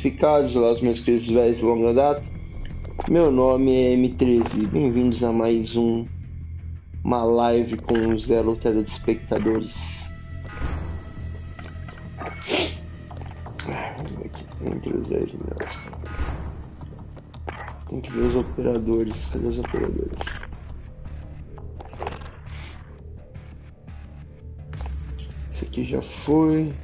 identificados, olá os meus queridos velhos de longa data. Meu nome é M13, bem-vindos a mais uma live com 0 telespectadores. Vamos ver aqui, entre os 10 melhores. Tem que ver os operadores, cadê os operadores? Esse aqui já foi.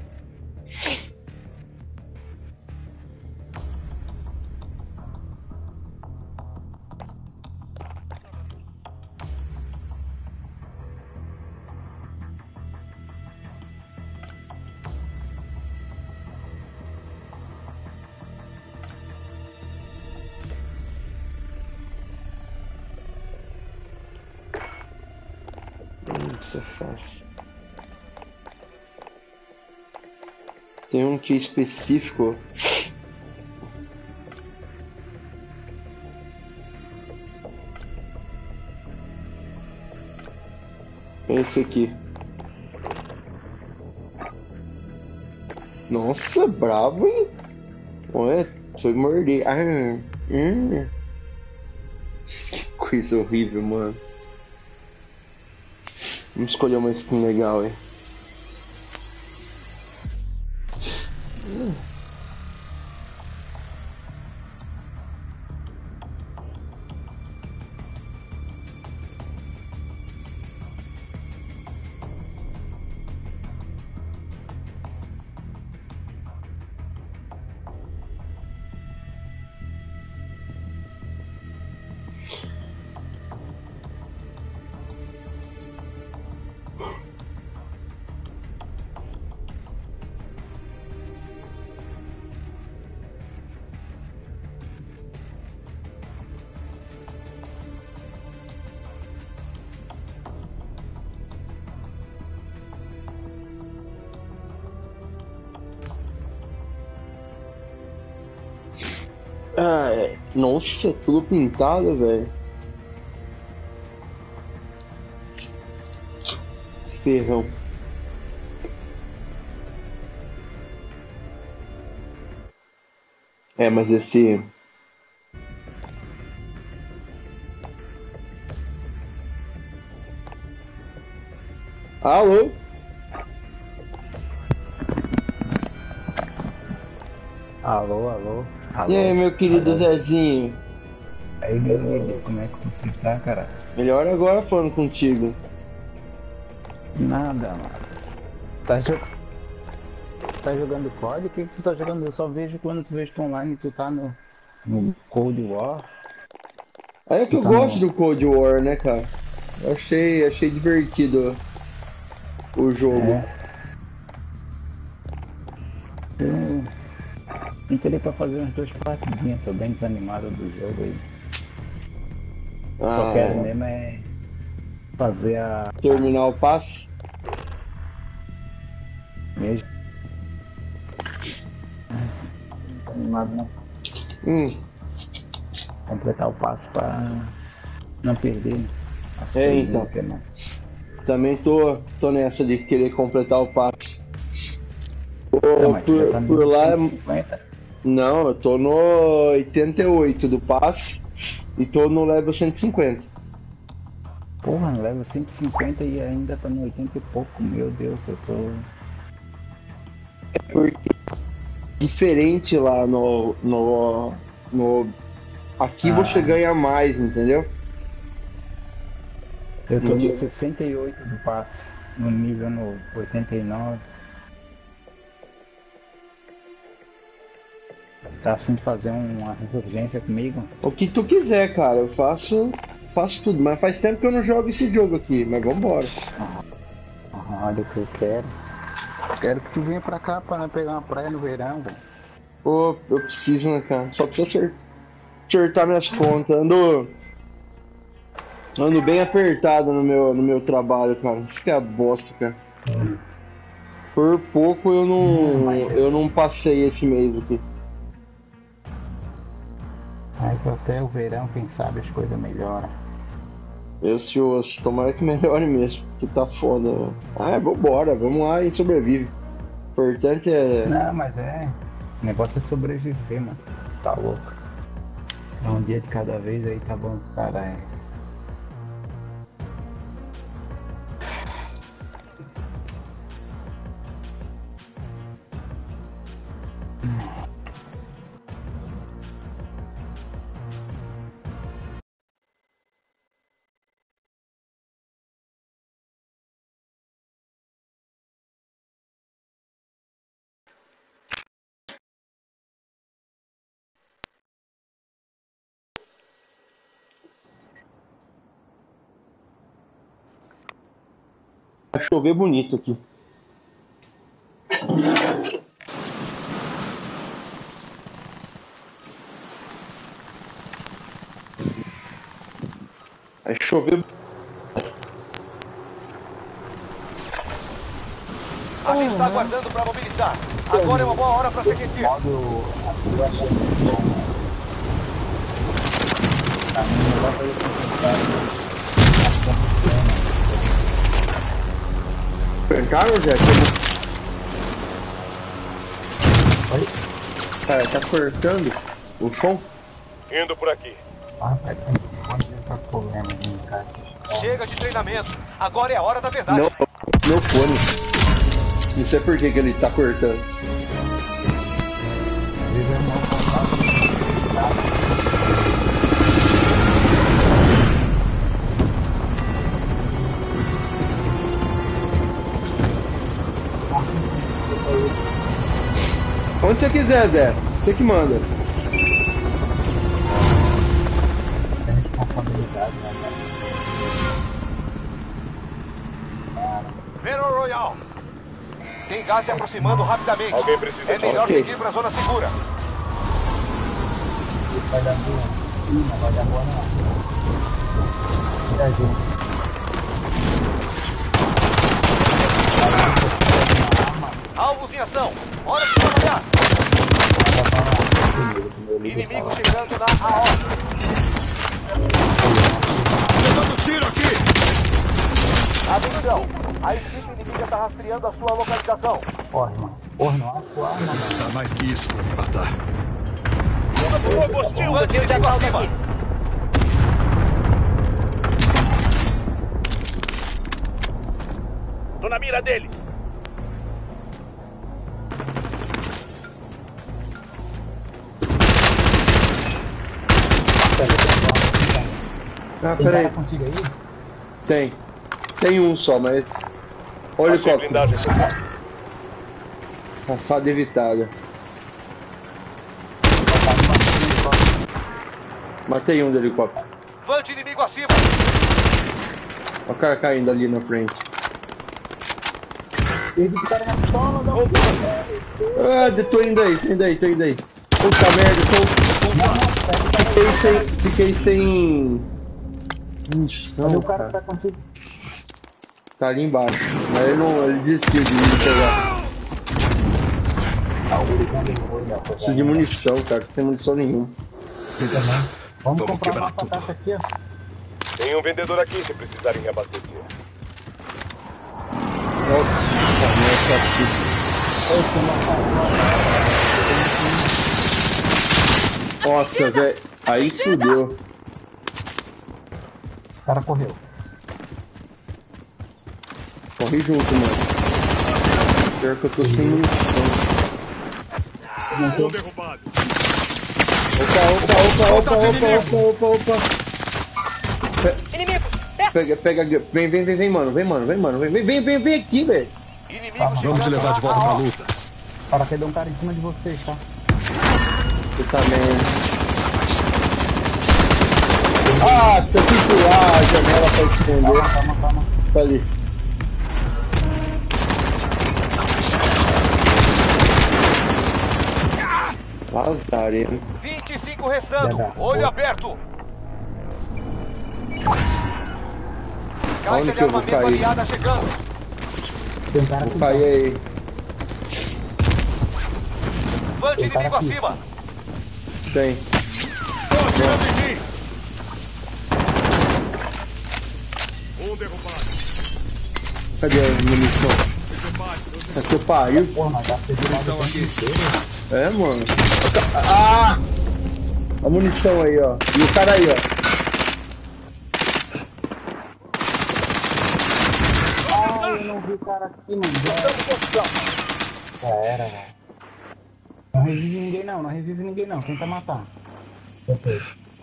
Isso é fácil. Tem um que é específico. Esse aqui. Nossa, bravo, hein? Ué, foi morder. Que coisa horrível, mano. Vamos escolher uma skin legal, hein? Ah, é. Nossa, tudo pintado, velho. Ferrão. É, mas esse... Alô? Alô, alô, alô. E aí, meu querido Alô. Zezinho? Aí, meu amigo, como é que você tá, cara? Melhor agora falando contigo. Nada, mano. Tá, tá jogando COD? O que que tu tá jogando? Eu só vejo quando tu vejo tu online, tu tá no Cold War. Aí é que Tu eu tá gosto no... do Cold War, né, cara? Eu achei divertido o jogo. É. Eu entrei pra fazer umas 2 partidinhas, tô bem desanimado do jogo aí. Só quero Ah, mesmo é fazer a terminar o passe? mesmo. Não tô animado não. Hum, Completar o passo pra não perder as é coisinhas então. que não. Também tô nessa de querer completar o passe. Então, mas tu já tá Por no lá, 150. não, eu tô no 88 do passe e tô no level 150. Porra, level 150 e ainda tá no 80 e pouco. Meu Deus, eu tô. Porque é diferente lá no aqui você Ah, ganha mais, entendeu? eu tô no Porque 68 do passe. No nível no 89. Tá afim de fazer uma resurgência comigo? o que tu quiser, cara, eu faço tudo, mas faz tempo que eu não jogo esse jogo aqui, mas vambora. Olha o que eu quero. Quero que tu venha pra cá pra pegar uma praia no verão, velho. Pô, eu preciso, né, cara? Só preciso acertar minhas contas. Ando bem apertado no meu trabalho, cara. Isso que é a bosta, cara. Por pouco Mas, eu não passei esse mês aqui. mas até o verão, quem sabe as coisas melhoram. Eu se ouço, tomara que melhore mesmo, que tá foda, velho. Ah, vambora, vamos lá e sobrevive. O importante é. Não, mas é. O negócio é sobreviver, mano. Tá louco. É um dia de cada vez aí, tá bom, caralho. Vai chover bonito aqui. Vai chover. A gente está aguardando para mobilizar. Agora é uma boa hora para se aquecer. Perguntaram, Zé? Oi? Cara, tá cortando o som? Indo por aqui. Ah, vai ter um tá problema aí, cara. Chega de treinamento. Agora é a hora da verdade. Não, meu fone. Não sei por que que ele tá cortando. Onde você quiser, Zé. Você que manda. Tem responsabilidade, né, cara? Battle Royale. Tem gás se aproximando rapidamente. Alguém precisa É melhor Ok. seguir para a zona segura. Isso vai dar boa. Ih, não vai dar boa não. Tira junto. Alvos em ação. Hora de trabalhar. Inimigo chegando na AO. Levando tiro aqui. Atenção. A equipe inimiga está rastreando a sua localização. Corre, mano. Corre, não. Corre, mano. Precisa mais que isso pra me matar. Mande inimigo acima. Tô na mira dele. Ah, Tem peraí. cara contigo aí? Tem. Tem um só, mas. Olha o Achei helicóptero. blindagem. Passada evitada. Matei um do helicóptero. Mande inimigo acima. Olha o cara caindo ali na frente. Esse cara na pistola, dá Ah, tô indo aí, tô indo aí, tô indo aí. Puta merda, Fiquei sem. Ixi, Cadê não, o cara que cara. tá contigo? Tá ali embaixo. Mas ele não. Ele desistiu de me pegar. Ah, o Urican derrubou, né? Preciso de munição, cara. Não tem munição nenhuma. Beleza. Vamos Vamos comprar quebrar uma tudo. batata aqui, ó. Tem um vendedor aqui se precisarem reabastecer. Nossa, aqui. Nossa, velho. Aí fudeu. O cara correu. Corre junto, mano. Pior que eu tô sem munição. Um derrubado. Opa. Inimigo! Pega. Vem, mano. Vem aqui, velho. Inimigo chegando Vamos te levar de volta na pra AO. luta. Para que deu um cara em cima de vocês, tá? Puta merda. Ah, se eu fui pular a janela pra esconder. Calma. Tá ali. Azareno. 25 restando. Legal. Olho aberto. Onde Caixa de que eu vou armamento cair? aliada chegando. Tem um cara Vou aqui. cair aí. Mande Tem cara inimigo aqui. acima. Tem. Tô atirando em mim. Um derrubado. Cadê a munição? Tá que pariu. Porra, mas dá pra ser Munição aqui. É, mano. Ah! A munição aí, ó. E o cara aí, ó. Ai, eu não vi o cara aqui, mano. Já era, velho. Não revive ninguém não, não revive ninguém não. Tenta matar. Ok.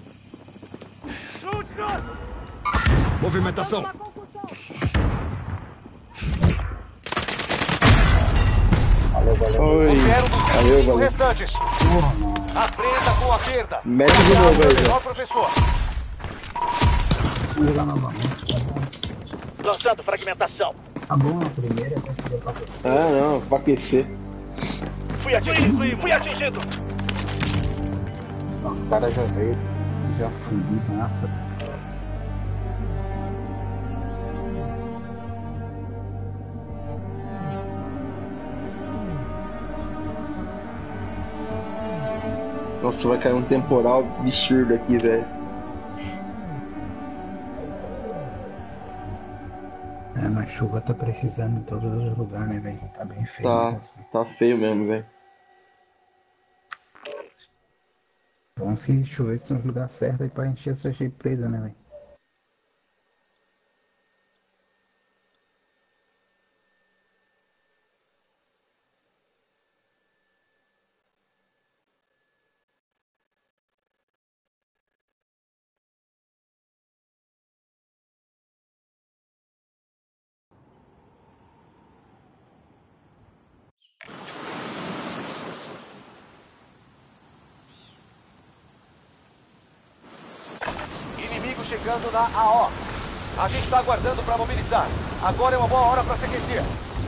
Movimentação. Valeu, valeu. Oi. Você era um dos Valeu, 25 valeu. restantes. Porra, mano. Aprenda com a perda. Mete de novo aí, Melhor velho. professor. Vamos jogar novamente. Lançando fragmentação. Tá bom, a primeira vai ser pra você. Ah, não. Pra aquecer. Fui atingido. Fui atingido. Os caras já veio. Já fundi, nossa. Nossa, vai cair um temporal absurdo aqui, velho. É, mas chuva tá precisando em todos os lugares, né, velho? Tá bem feio. Tá, né, assim. tá feio mesmo, velho. Bom se chover nos lugares certos aí pra encher essa presa, né, velho? Inimigo chegando na AO. A gente está aguardando para mobilizar. Agora é uma boa hora para se aquecer.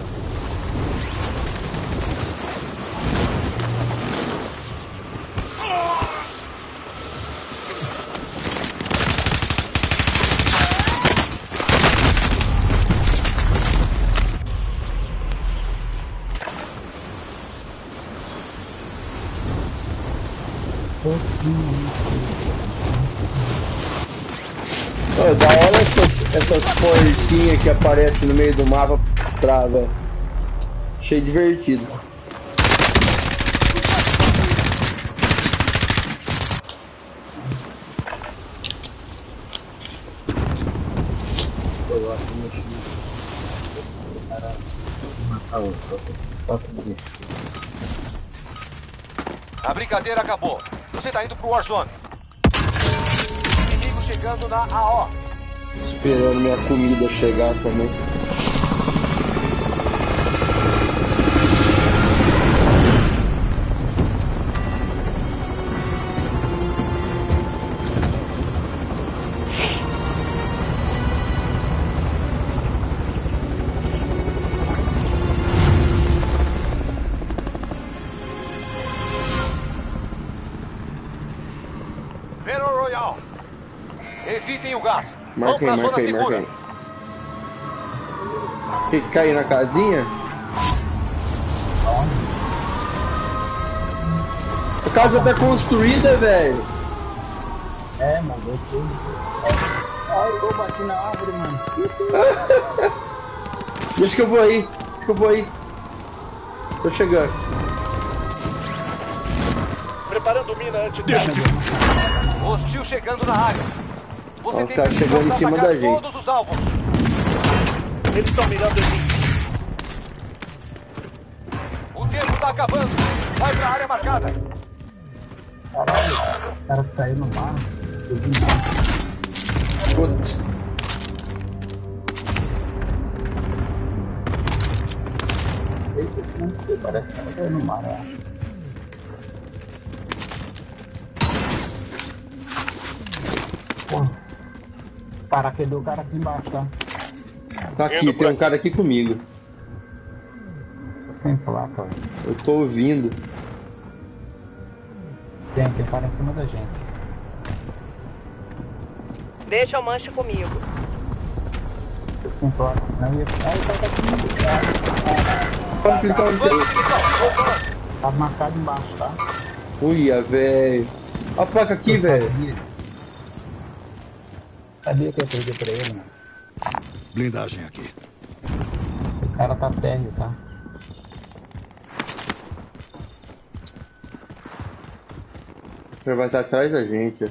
Ô, da hora essas porquinhas que aparecem no meio do mapa pra, velho. Achei divertido. Eu acho que mexi. O cara matar os outros. Só que deixa. A brincadeira acabou. Você está indo pro Warzone. Inimigo chegando na AO. Esperando minha comida chegar também. Battle Royale. Evitem o gás. Marca aí, Vamos pra marca zona aí, marca segura. aí. Tem que cair na casinha? A casa tá construída, velho. É, mano, eu fui. Ai, eu bati na árvore, mano. Deixa que eu vou aí. Deixa que eu vou aí. Tô chegando. Preparando mina anti. Hostil chegando na área. Você Ó, tem tá que chegando em cima atacar da gente. todos os alvos. Eles estão mirando em mim. O tempo tá acabando. Vai pra área marcada. Caralho, o cara caiu no mar. Eu vi nada. Putz. Não sei, parece que o cara caiu no mar, ó. Porra. Paraquedou o cara aqui embaixo, tá? Tá aqui, tem um cara aqui comigo. Tô sem placa, velho. Eu tô ouvindo. Tem cara em cima da gente. Deixa o manche comigo. Tô sem placa, senão eu ia. Ai, o cara tá comigo. Pode clicar onde tem. Tá marcado embaixo, tá? Uia, velho. Olha a placa aqui, Eu velho. Sabia que eu ia perder pra ele, mano. Blindagem aqui. O cara tá térreo, tá? Ele vai estar atrás da gente.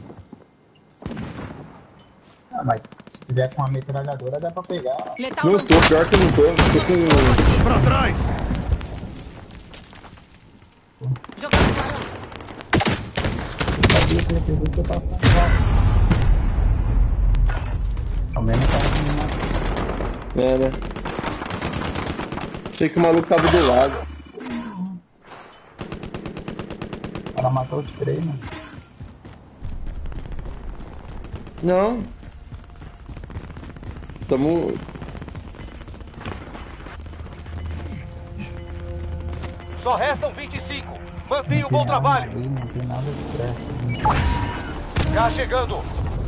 Ah, mas se tiver com uma metralhadora dá pra pegar. Letal Não tô, pior que eu não tô. Tô com... Pra trás! Jogando clarão. Sabia que eu perdi que eu tava com ao menos tava com uma. É, né? Achei que o maluco tava do lado. O cara matou os três, mano. Não. Tamo... Só restam 25. Mantenha um bom trabalho. Não tem nada de pressa. Já chegando.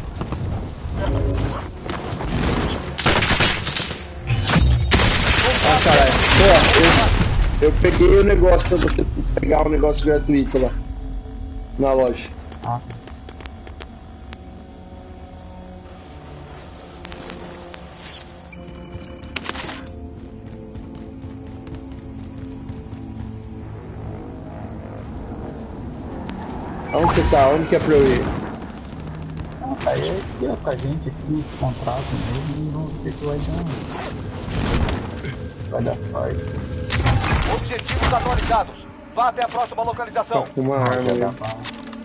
Ah, caralho. Pô, eu peguei o negócio pra você pegar um negócio gratuito lá. Na loja. Ah, Onde você tá? Onde que é pra eu ir? não, tá aí aqui, ó, com a gente aqui, os contratos mesmo, e vamos ver se vai dar. Vai dar sorte. Objetivos atualizados. Vá até a próxima Tá localização. com uma arma Vai dar aí. bala.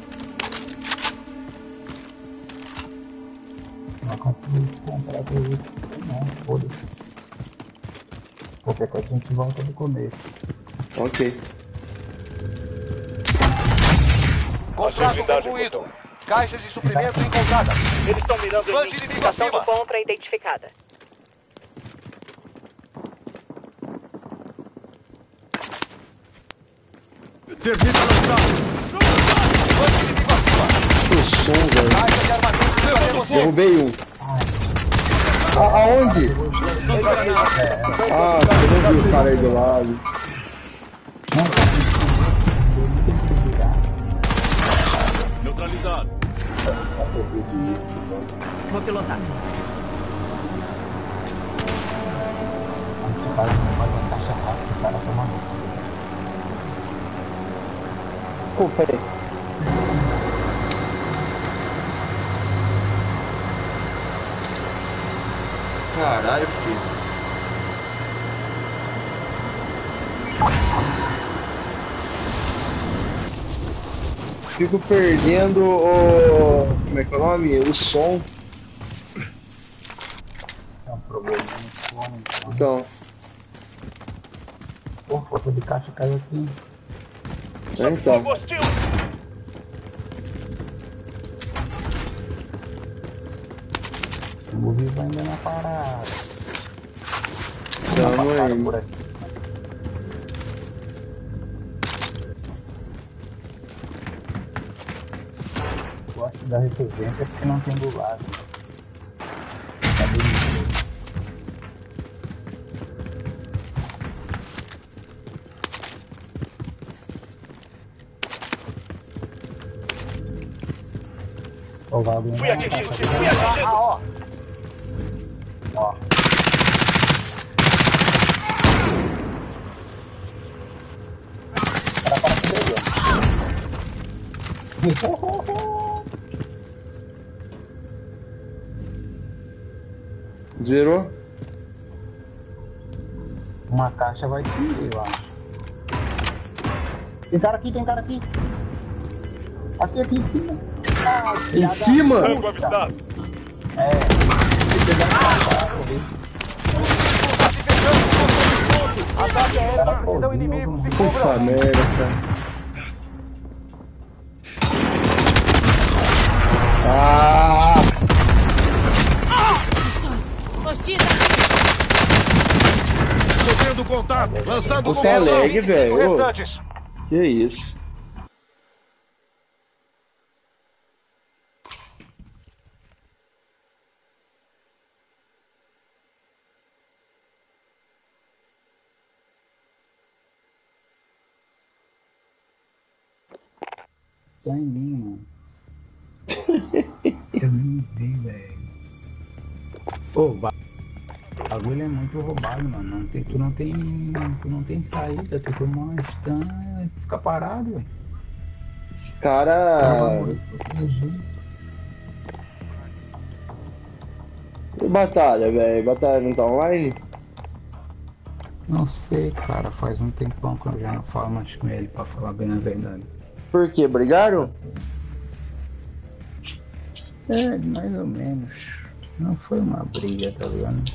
Não consegui os contratos aí, não, foda-se. Qualquer coisa a gente volta do começo. Ok. Contrato Atividade concluído. Caixas de suprimento encontradas. Eles estão mirando em Bande mim. inimigo Estação de acima. compra identificada. Termina lançado! Bande inimigo acima. O som, velho. Caixa de armamento para você. Derrubei um. Aonde? Ah, você não viu o cara aí do lado. Neutralizado. Vou pilotar. Faz uma caixa rápida, o cara toma. Pô, peraí. Caralho, filho. Fico perdendo o... Como é que é o nome? O som. É um problema no fone. Então, Pô, força de caixa caiu aqui. então. Hostil! O vivo ainda na parada. Tamo Para aí. por aqui. Gosto da ressurgência porque não tem do lado. Cadê isso? Ó, o Valdo Fui ainda não tá atingido! fazendo Fui nada. atingido! Ó. Ó. Para que deu. Zerou? Uma caixa vai subir, eu acho. Tem cara aqui, tem cara aqui. Aqui em cima. Ah, Em cima? Rango avistado. Está se fechando com você. Ataque aéreo na precisão inimigo. Se Puta cubra. merda, cara. Ah! Hostil! Sofrendo contato. Lançando Você é munição. lag, 25 velho. Ô, restantes. que isso? Tá em mim, mano. Eu nem vi, velho. Ô, O bagulho é muito roubado, mano. Tu não tem saída, tu toma uma stun e fica parado, velho. Cara. E batalha, velho? Batalha não tá online? Não sei, cara. Faz um tempão que eu já não falo mais com ele, pra falar bem a verdade. Por quê? Brigaram? É, mais ou menos. Não foi uma briga, tá ligado?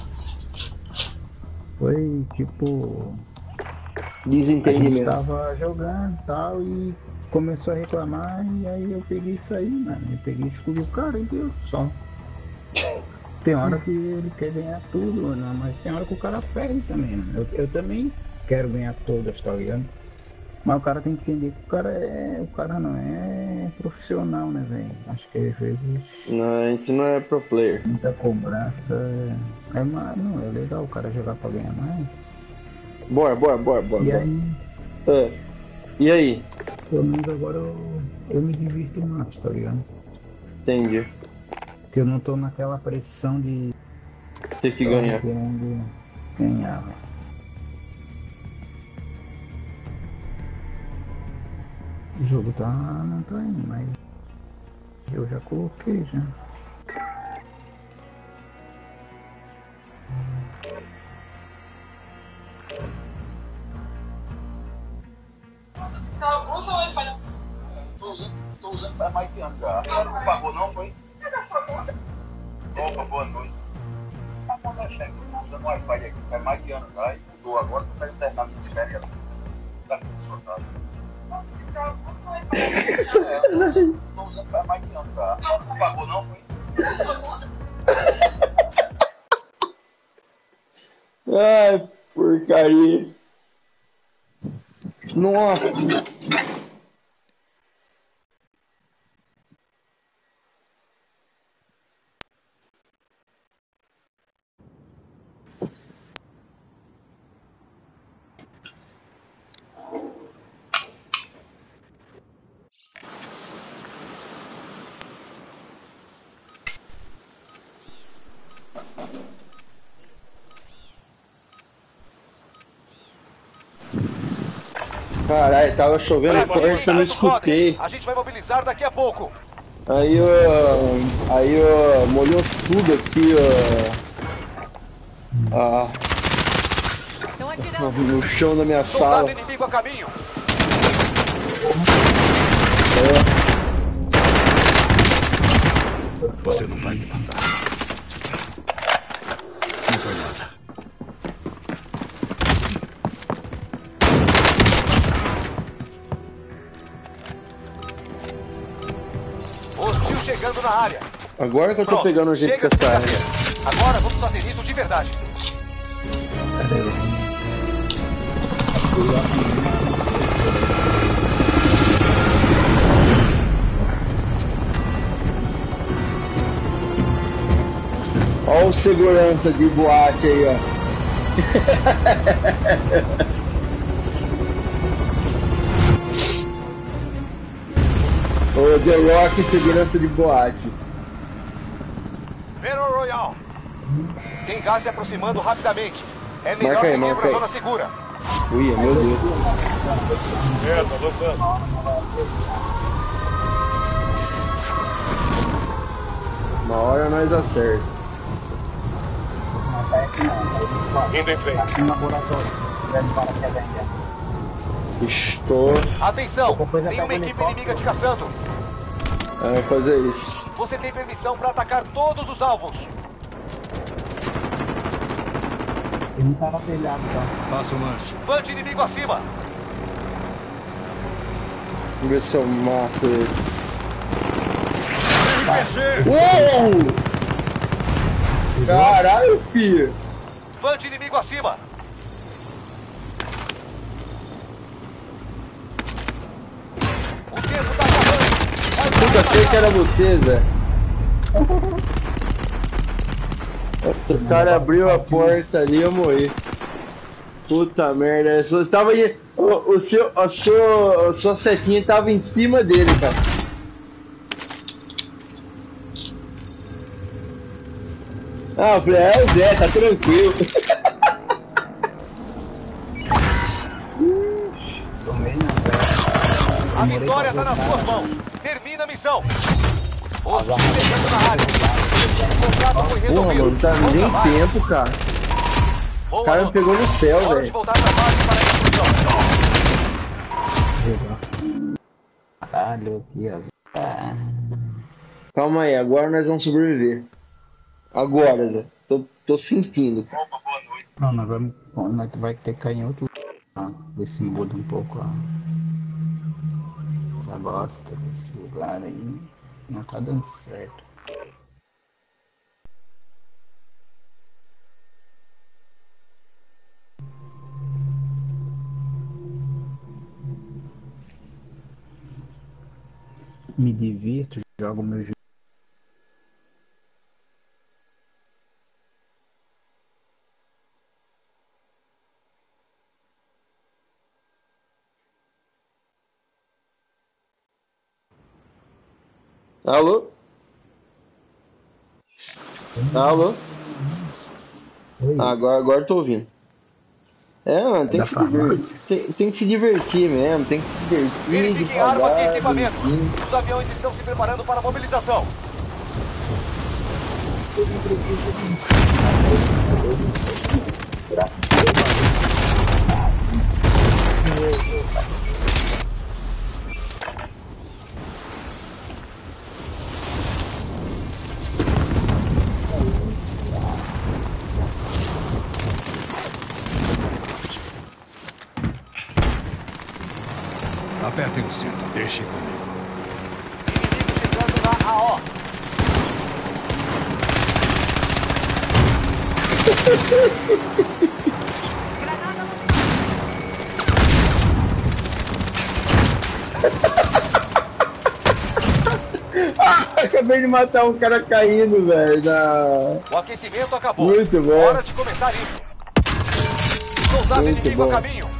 Foi tipo. A gente Desentendimento. tava jogando e tal e começou a reclamar e aí eu peguei isso aí, mano. Eu peguei e excluí o cara e deu só. Tem hora que ele quer ganhar tudo, mano, mas tem hora que o cara perde também, mano. Eu também quero ganhar todas, tá ligado? Mas o cara tem que entender que o cara não é profissional, né, velho? Acho que às vezes Não, a gente não é pro player. muita cobrança não, é legal o cara jogar pra ganhar mais. Bora. E aí, E aí? pelo menos agora eu me divirto mais, tá ligado? Entendi. Porque eu não tô naquela pressão de Ter que ganhar. querendo ganhar, velho. O jogo não tá indo, mas eu já coloquei já. Tô usando faz mais de ano já. Você não pagou não, foi? Opa, boa noite. Tá acontecendo, tô usando Wi-Fi aqui faz mais de ano já e mudou agora, tô fazendo terminar de férias. Tá soltado. Tô usando faz mais de ano já. Você não pagou não, foi? Ai, porcaria. Nossa. Caralho, tava chovendo forte, eu não escutei. A gente vai mobilizar daqui a pouco. Aí, molhou tudo aqui, Estão atirando. no chão da minha Soldado sala. inimigo a caminho. Você não vai me matar. Não foi nada. Hostil chegando na área. Agora que eu tô Pronto, pegando o jeito chega que de essa brincadeira. Agora vamos fazer isso de verdade. Olha o segurança de boate aí, ó. O The Rock, segurança de boate. Battle Royale. Tem gás se aproximando rapidamente. É melhor Marca aí, seguir marca pra aí. zona segura. Ui, meu Deus. Tá voltando. Uma hora nós acerta. Indo em frente. Aqui no laboratório, deve para que ainda. Estou Atenção, coisa tem uma pega o equipe inimiga te caçando. a fazer isso. Você tem permissão pra atacar todos os alvos. Ele tá no telhado, tá? Faça um lanche. Vante inimigo acima. Vamos ver se eu mato ele. RPG! Uou! Caralho, filho! Vante inimigo acima. O tempo tá acabando. Puta, achei que era você, Zé. O cara abriu a porta ali e eu morri. Puta merda, eu só tava aí. A sua setinha tava em cima dele, cara. Ah, eu falei, é o Zé, tá tranquilo. Tomei na velho. A vitória tá nas suas mãos. Termina a missão. Hostil chegando na área. O contrato foi Porra, resolvido. mano, não tá Bom nem trabalho. tempo, cara. Boa O cara me luta. pegou no céu, Hora de velho. voltar pra base para a instrução. Caralho, que azar. Calma aí, agora nós vamos sobreviver. Agora, Zé. Tô sentindo. Opa, boa noite. Não, nós vai ter que cair em outro lugar. Ver se muda um pouco essa bosta desse lugar aí. Não tá dando certo. Me divirto, jogo meu jogo. Alô? Alô? Ah, agora eu tô ouvindo. É, mano, tem Da que se divertir. farmácia. Tem que se divertir mesmo, tem que se divertir. Verifiquem armas e devagar, equipamento. bonitinho. Os aviões estão se preparando para a mobilização. Apertem o cinto. Deixem comigo. Inimigo chegando na AO. Acabei de matar um cara caindo, velho. O aquecimento acabou. Muito bom. Hora de começar isso. Soldado Muito inimigo bom. a caminho.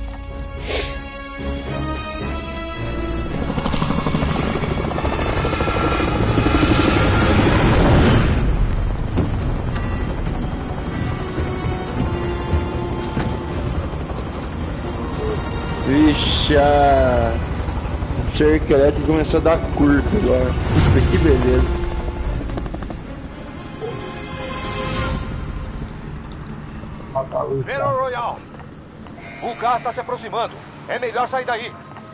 Vixe, a cerca elétrica começou a dar curta agora. Puta, que beleza. Battle Royale. O gás está se aproximando. É melhor sair daí.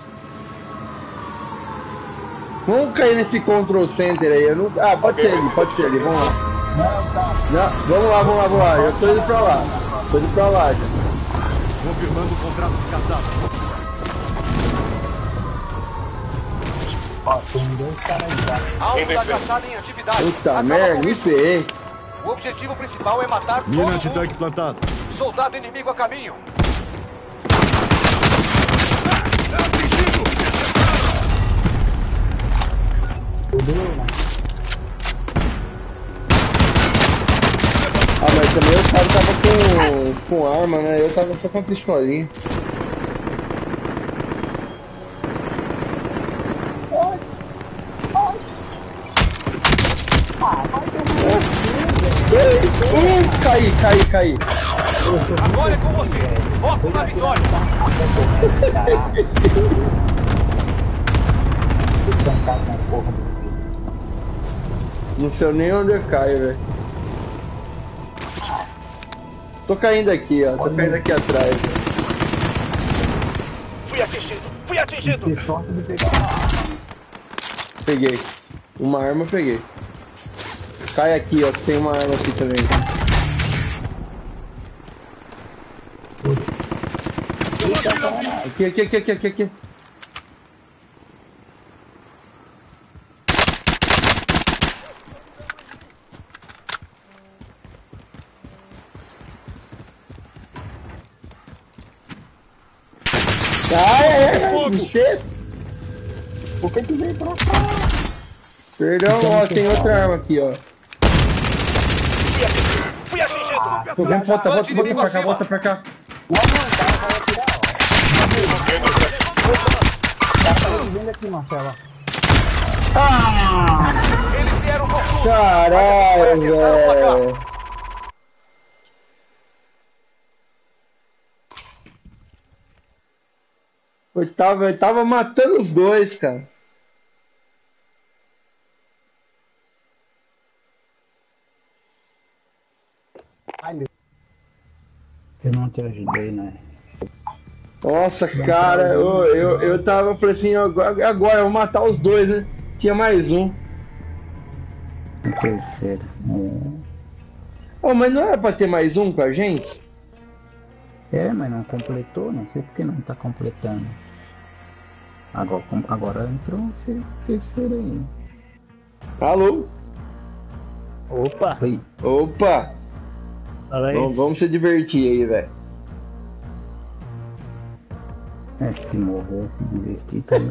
Vamos cair nesse Control Center aí. Eu não... Ah, pode ser ali, vamos lá. Não, vamos lá. Eu tô indo pra lá. Tô indo pra lá já. Confirmando o contrato de casado. Alvo da caçada em atividade. Puta Acaba merda, com me isso. ferrei. O objetivo principal é matar todo Mina mundo. antitanque plantada. Soldado inimigo a caminho. Ah, mas também o cara tava com arma, né? Eu tava só com a pistolinha. Caí. Agora é com você. Foco na vitória. Não sei nem onde eu caio, velho. Tô caindo aqui, ó. Tô caindo aqui atrás. Fui atingido. Que sorte de pegar uma arma. Peguei. Uma arma eu peguei. Cai aqui, ó. Tem uma arma aqui também. Aqui. Você? Por que tu veio pra cá? Perdão, ó, tem outra arma aqui, ó. Fui atingido. Tô vendo, volta pra cá. Vem aqui, Marcelo. Eles vieram com tudo. Caralho, velho. Eu tava matando os dois, cara. Ai, meu. Eu não te ajudei, né? Nossa, cara, eu tava, falei assim, agora eu vou matar os dois, né? Tinha mais um. O terceiro. Oh, mas não era pra ter mais um com a gente? Mas não completou, não sei por que não tá completando. Agora entrou esse terceiro aí. Alô? Opa! Oi. Opa! Fala aí. Vamos se divertir aí, velho. Se morrer, se divertir também.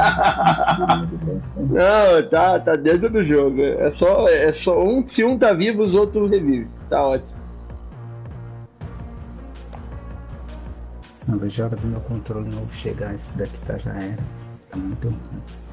Não, tá dentro do jogo. É só um, se um tá vivo, os outros revivem. Tá ótimo. Não vejo a hora do meu controle novo chegar, esse daqui já era. Tá muito ruim.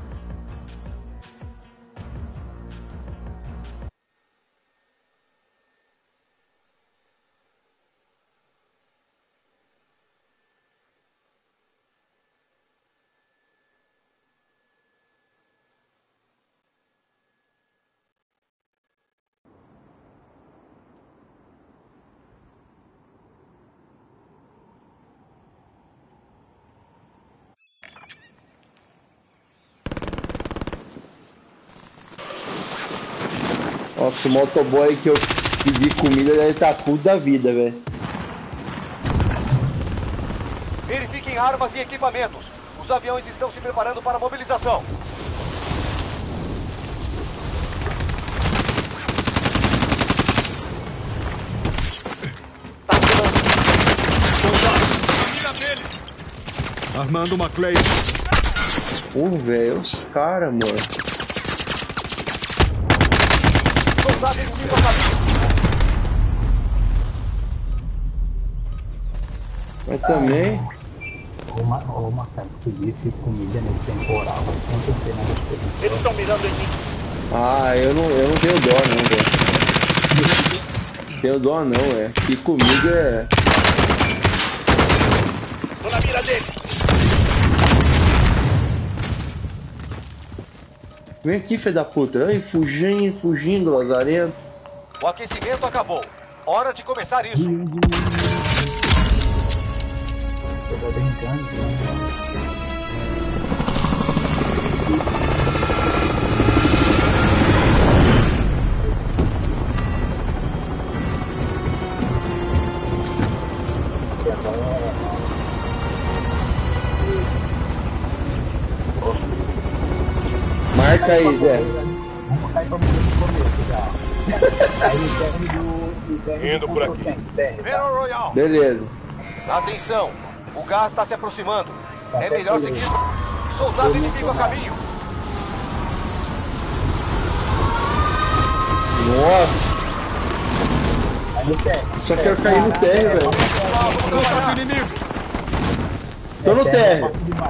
Nossa, o motoboy que eu pedi comida deve estar puto da vida, velho. Verifiquem armas e equipamentos. Os aviões estão se preparando para a mobilização. Armando uma Clay. Velho, os caras, mano. Soldado inimigo a caminho. Mas também. Ô Marcelo, tu disse comida no temporal, mas não tem nada de coisa. Eles estão mirando em mim. Eu não tenho dó não, velho. Tenho dó não, que comida é. Tô na mira dele. Vem aqui, filho da puta. Ai, fugindo, lazarento. O aquecimento acabou. Hora de começar isso. Eu tô brincando, né? Marca aí, Zé. Vamos cair pra você no começo já. Aí o término Indo por aqui. Battle Royale. Beleza. Atenção. O gás está se aproximando. É melhor seguir. Soldado inimigo a caminho. Nossa, Aí o térreo. só quero cair no térreo, velho. Contato inimigo. Tô no térreo.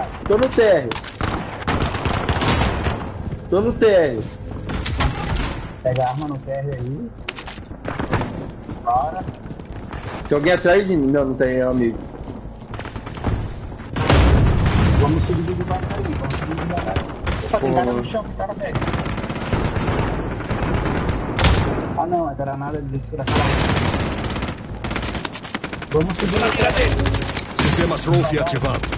Tô no térreo. Pega a arma no térreo aí. Para. Tem alguém atrás de mim? Não tem, amigo. Vamos subir devagar aí. Opa, tem cara no chão, tem cara perto. Ah não, é granada de distração. Vamos subir na mira dele. Sistema Trophy ativado.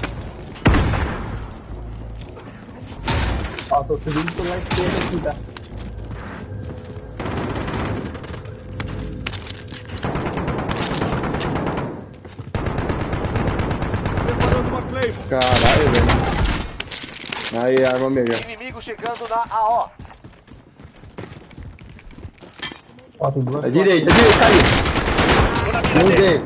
Ó, tô subindo pro lado esquerdo aqui, tá? Preparando uma Claymore. Caralho, velho. Aí, arma melhor. Inimigo chegando na AO. Ó, tem duas. À direita, caiu. Não dei.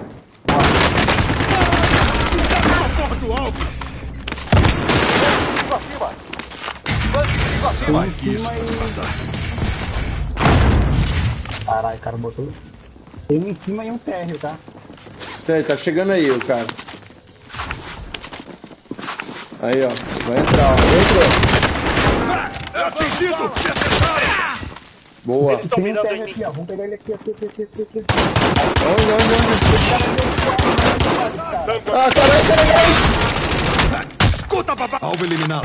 Porra do alvo. Inimigo acima. Inimigo acima. Mais que isso pra matar. Caralho, o cara botou. Tem um em cima e um térreo, tá? Tá chegando aí o cara. Aí, ó. Vai entrar, ó. Entrou. Atingido. Me acertaram. Boa. Eles estão Tem um mirando em térreo mim. aqui, ó. Vamos pegar ele aqui. Onde? Ah, caralho. Escuta, babá! Alvo eliminado.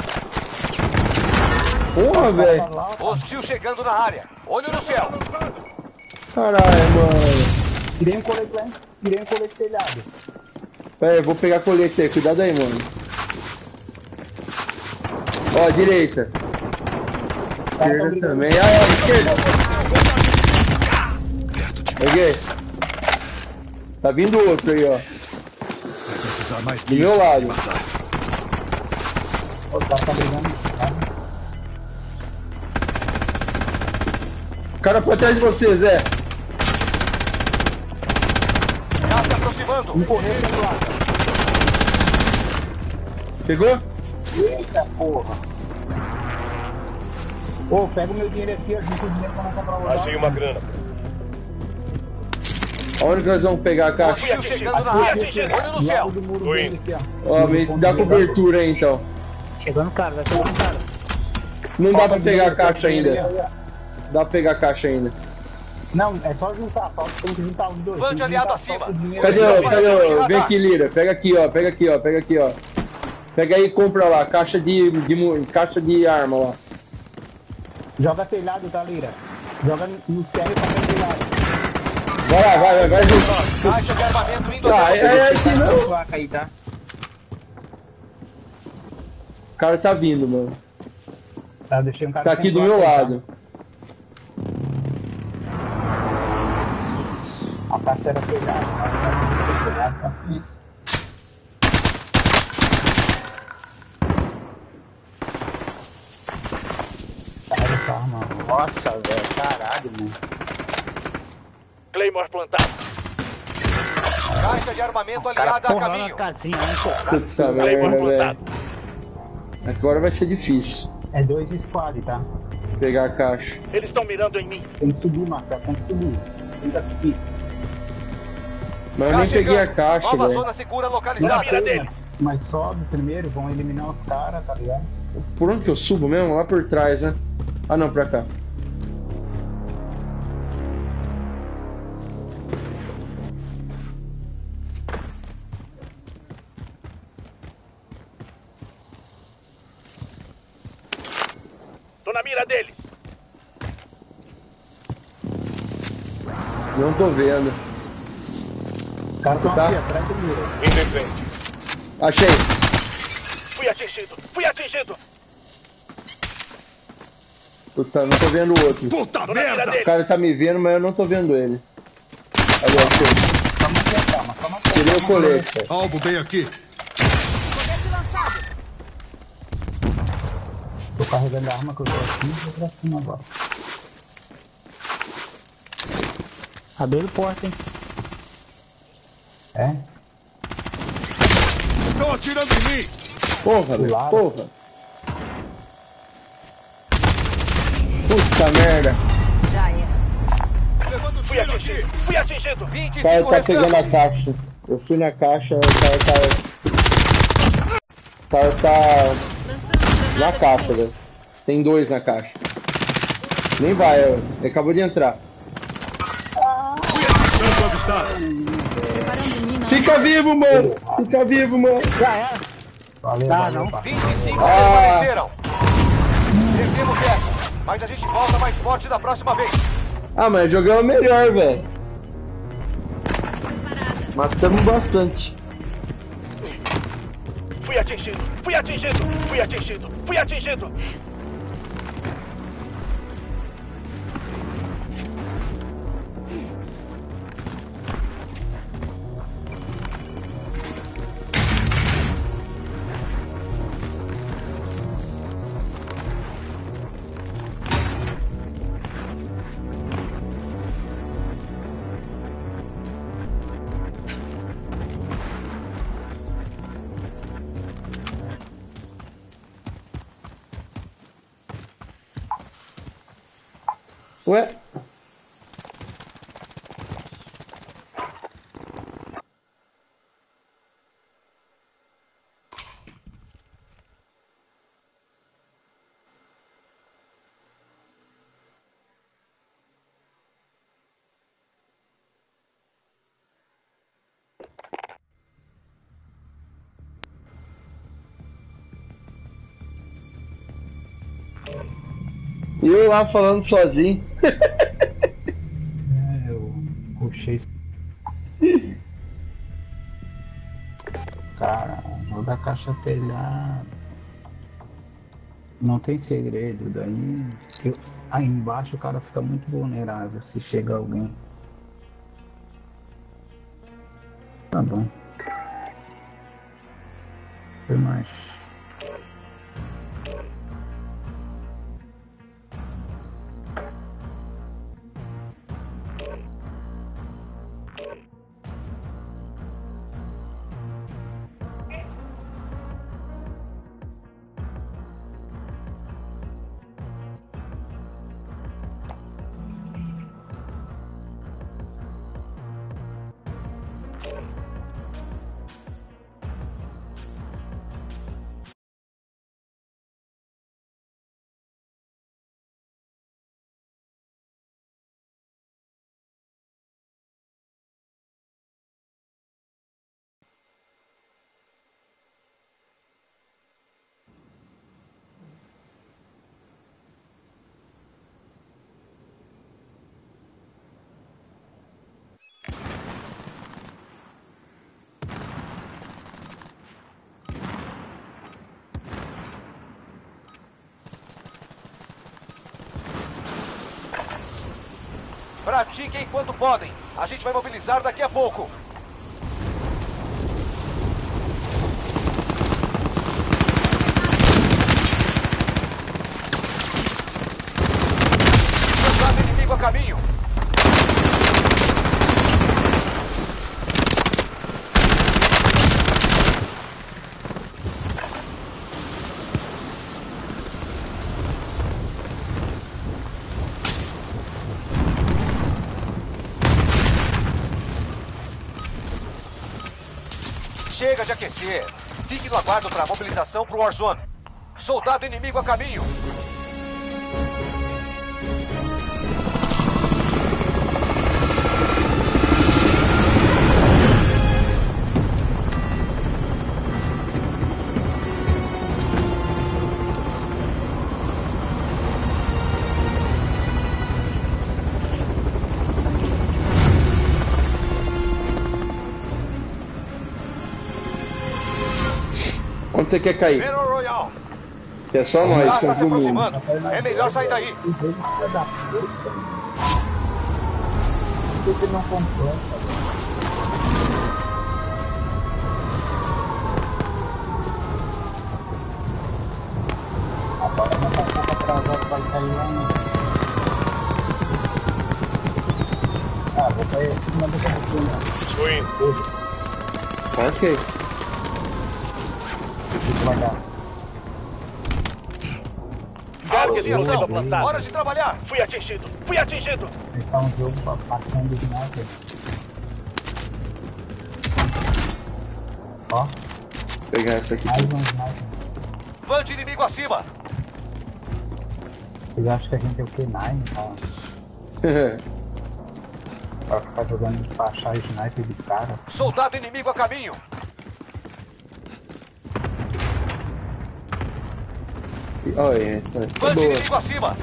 Porra, velho. Hostil chegando na área. Olho no céu. Caralho, mano. Tirei um colete lá, tirei um colete telhado. Pera aí, eu vou pegar colete aí. Cuidado aí, mano. Ó, direita. Esquerda também. Ah, ó, esquerda. Peguei. Tá vindo outro aí, ó. Vai precisar mais Do meu lado. O cara tá brigando. O cara por trás de você, Zé. Já se aproximando. Pegou? Eita porra. Ô, pega o meu dinheiro aqui, ó, junta o dinheiro pra não comprar o Achei uma grana. Aonde que nós vamos pegar a caixa? Hostil chegando na área. Olho no céu. do muro Tô dele indo. aqui, ó. Ó, me dá cobertura aí, então. Chegando cara, vai chegando cara. Não dá pra pegar a caixa ainda. Dá pra pegar a caixa ainda. Não, é só juntar, só tem que juntar os dois. Bande Tem que aliado juntar só acima. o dinheiro. Cadê o... Vem aqui, Lira. Pega aqui, ó. Pega aqui, ó. Pega aqui, ó. Pega aí e compra lá. Caixa de arma lá. Joga telhado, tá, Lira? Joga no terra e passa telhado. Vai lá, vai junto. Caixa de armamento indo Ah, até você. é aqui não. Placa aí, tá? O cara tá vindo, mano. Tá, deixei um cara Tá sem aqui do placa meu aí, tá? lado. A caixa era telhado, paciência. Caralho, tá, mano. Nossa, velho, caralho, mano. Claymore plantado. Caixa de armamento aliada a Porra, lá na caminho. casinha, né? Puta merda, velho. Agora vai ser difícil É 2 squad, tá? pegar a caixa. Eles estão mirando em mim. Tem que subir, Marcos, tem que subir. Tenta subir. Mas eu nem peguei a caixa, Nova velho. zona segura Na localizada. mira dele. Mas sobe primeiro, vão eliminar os caras, tá ligado? Por onde que eu subo mesmo? Lá por trás, né? Ah, não, pra cá. Tô na mira dele. Não tô vendo. Os caras estão Tá. aqui, atrás do muro. Indo em frente. Achei. Fui atingido. Fui atingido. Puta, não tô vendo o outro. Puta Tô na mira merda! O dele. cara tá me vendo, mas eu não tô vendo ele. Ali, achei. Só manter calma, só manter Tirei o calma. colete. Alvo bem aqui. Colete lançado. Tô carregando a arma que eu tô aqui e vou pra cima agora. Abriu porta, hein? É? Estão atirando em mim. Porra, velho. lado. Porra. Puta merda. Já era. Levando Fui tiro aqui. atingido. Fui atingido. O 25 cara tá pegando a restando. caixa. Eu fui na caixa, o cara tá Lançando na granada caixa, de luz. velho. Tem 2 na caixa. Nem vai, ele acabou de entrar. Tanto avistado. Preparando mina. Fica vivo, mano! Fica vivo, mano! Valeu, Tá, valeu, não. pá. 25 Ah. permaneceram. Perdemos essa, mas a gente volta mais forte da próxima vez. Ah, mas jogamos melhor, velho. Matamos bastante. Fui atingido. Fui atingido. Fui atingido. Fui atingido. Ué? E eu lá falando sozinho. Eu puxei. Cara, joga a caixa telhada. Não tem segredo, daí aí embaixo o cara fica muito vulnerável se chega alguém. Tá bom. Foi mais. Pratiquem enquanto podem. A gente vai mobilizar daqui a pouco. Soldado inimigo a caminho. Chega de aquecer. Fique no aguardo para a mobilização para o Warzone. Soldado inimigo a caminho. Onde você quer cair? Battle Royale. Que é só nós, Está se contra o mundo. aproximando. É melhor sair daí. Por que não comprou? Agora não tá um pouco atrasado pra sair lá, né? Ah, vou sair aqui na boca do túnel. Estou indo. Ok. O que vai dar? Carga de ação plantada. Hora de trabalhar. Fui atingido. Fui atingido. Está um jogo passando de nada. Ó, Vou pegar essa aqui. mais um sniper. Van de inimigo acima. Vocês acham que a gente é o K9, tá? Pra ficar jogando pra achar sniper de cara. Soldado inimigo a caminho. Olha, tá Van de boa. inimigo acima.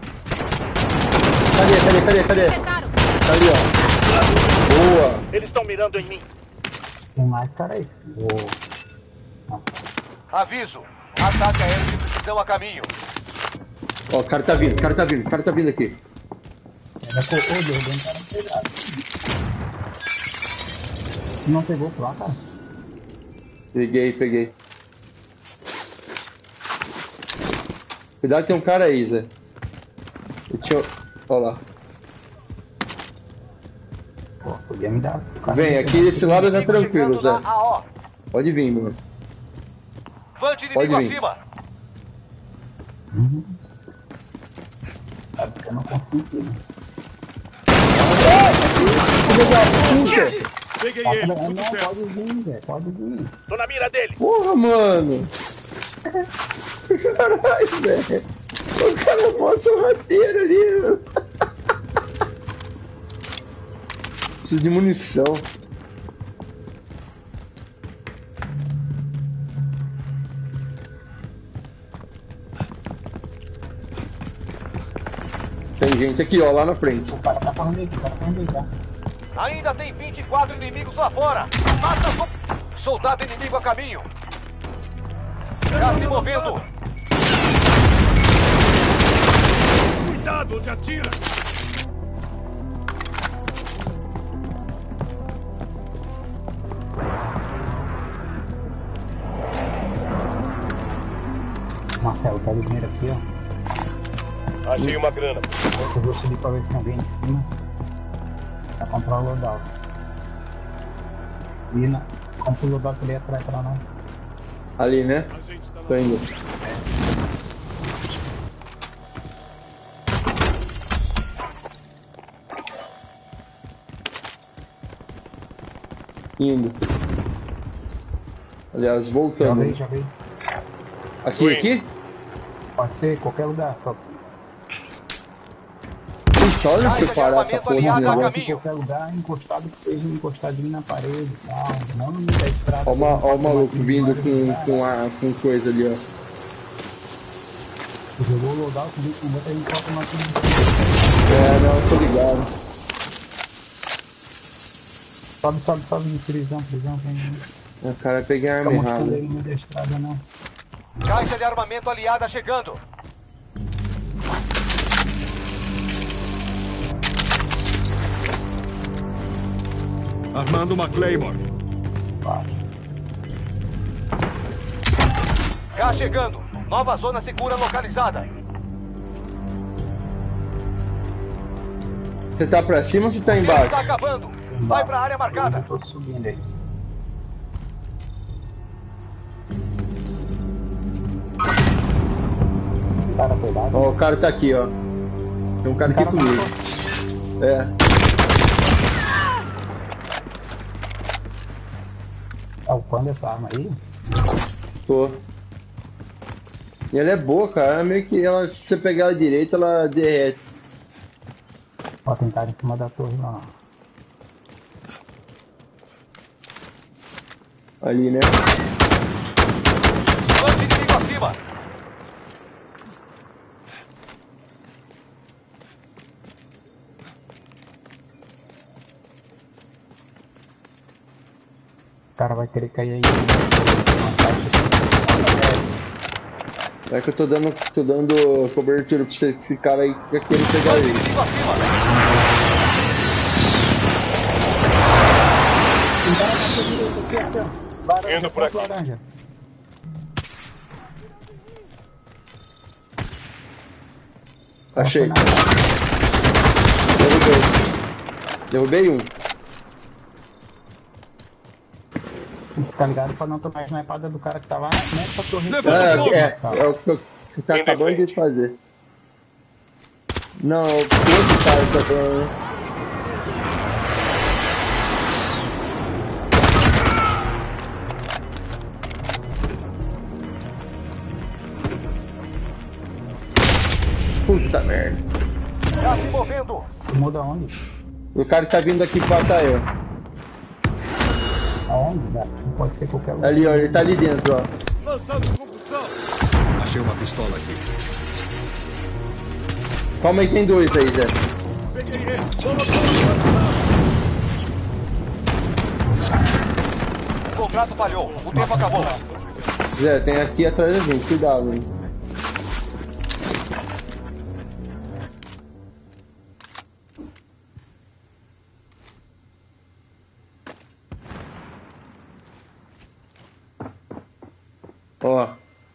Cadê? Afetaram. Tá ali, ó. Boa. Eles estão mirando em mim. Tem mais cara aí. Nossa. Aviso. Ataque aéreo de precisão a caminho. Ó, o cara tá vindo aqui. Ela colocou o dedo, um cara pegado. Não pegou placa? Peguei. Cuidado, tem um cara aí, Zé. Deixa eu... Olha lá. Pô, podia me dar. Vem, aqui desse lado tá Inimigo tranquilo, chegando Zé. na AO. Pode vir, mano. Van de Pode inimigo vir. acima. Sabe que eu não consigo. Né? Peguei Tá, ele. não, Tudo certo. pode vir, Zé, pode vir. Tô na mira dele. Porra, mano. Caralho, velho. O cara mostra o rateiro ali, mano. Preciso de munição. Tem gente aqui, ó, lá na frente. O cara tá falando aí, tá? Ainda tem 24 inimigos lá fora. Mata soldado inimigo a caminho. Já se movendo. Cuidado onde atira! Marcelo, pega o dinheiro aqui, ó. Achei uma grana. Eu vou subir pra ver se tem alguém em cima. Pra comprar o loadout. E compra o loadout ali atrás pra nós. Ali, né? A gente tá Tô indo. Indo. Aliás, voltando. Já veio. Aqui? Pode ser qualquer lugar, só. Só olha Caixa de preparar essa armamento porra de aliada a negócio. caminho. Qualquer lugar encostado que seja encostadinho na parede e tal. Não no meio da estrada. Ó o maluco vindo com coisa ali, ó. Jogou o loadout, viu que bota aí em foto no nosso. É, não, tô ligado. Sobe, prisão. O cara peguei a arma Fica mostrando errada. aí no meio da estrada, não. Caixa de armamento aliada chegando. armando uma Claymore. Gás chegando. Nova zona segura localizada. Você tá pra cima ou você tá Tempo embaixo? tá acabando. Vai pra área marcada. Eu tô subindo aí. Cara, cuidado. Ó, o cara tá aqui, ó. Tem um cara aqui comigo. É. Tá upando essa arma aí? Tô. E ela é boa, cara. Meio que ela, se você pegar ela direita, ela derrete. Ó, tem cara em cima da torre lá. Ali, né? Bande inimigo acima. O cara vai querer cair aí. É que eu tô dando cobertura pra você, esse cara aí que quer querer pegar Bande ele. inimigo acima. O cara tá aqui, aqui, ó. Laranja, Indo por aqui. laranja. Achei. Derrubei um. Tá ligado pra não tomar a snipada do cara que tá lá nessa torre. Levanta fogo! É o que tá acabando de fazer. Não, o outro cara tá bem. Puta merda. Já se movendo. Muda onde? O cara tá vindo aqui pra matar eu. Aonde? Não pode ser qualquer lugar. Ali, ó, ele tá ali dentro, ó. Lançando concussão! Achei uma pistola aqui. Calma aí, tem dois aí, Zé. Peguei ele! Vamos! O contrato falhou. O tempo acabou. Zé, tem aqui atrás da gente, cuidado, hein. Ó.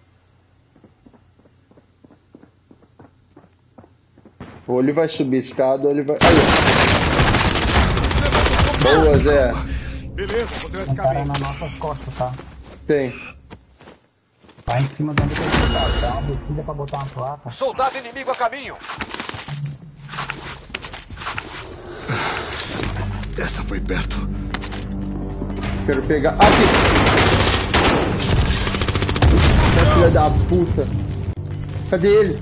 Ou ele vai subir a escada ou ele vai... Aí, ó. Boa, Zé. Beleza, vou tirar esse Um cara caminho. nas nossas costas, tá? Tem. Tá em cima de onde que ele tá. Dá uma descida pra botar uma placa. Soldado inimigo a caminho. Essa foi perto. Quero pegar... Aqui! Filha da puta. Cadê ele?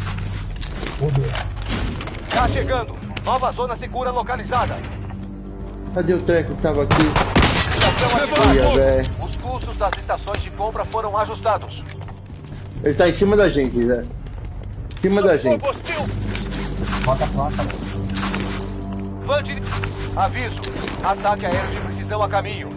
Já chegando. Nova zona segura localizada. Cadê o treco que tava aqui? Estação ativada. Ia, velho. Os custos das estações de compra foram ajustados. Ele tá em cima da gente, Zé. Em cima da gente. Fogo hostil. Bota a placa. Van de... Aviso. Ataque aéreo de precisão a caminho.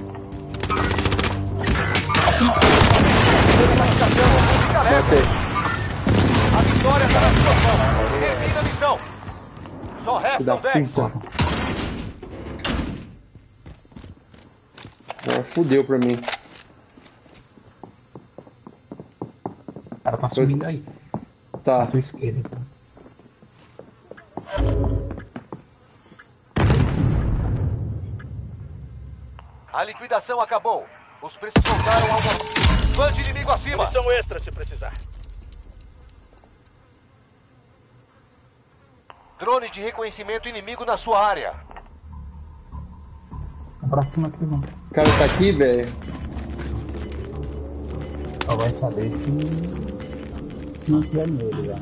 Fica leve. Matei. A vitória está na sua mão. Termina a missão. Só Filho da restam 10. puta. Ah, fudeu pra mim. O cara tá subindo aí. Tá. À tua esquerda, então. A liquidação acabou. Os preços voltaram ao normal. Van de inimigo acima. Munição extra se precisar. Drone de reconhecimento inimigo na sua área. Vamos pra cima aqui, mano. O cara tá aqui, velho. Só vai saber se não tiver nele, velho.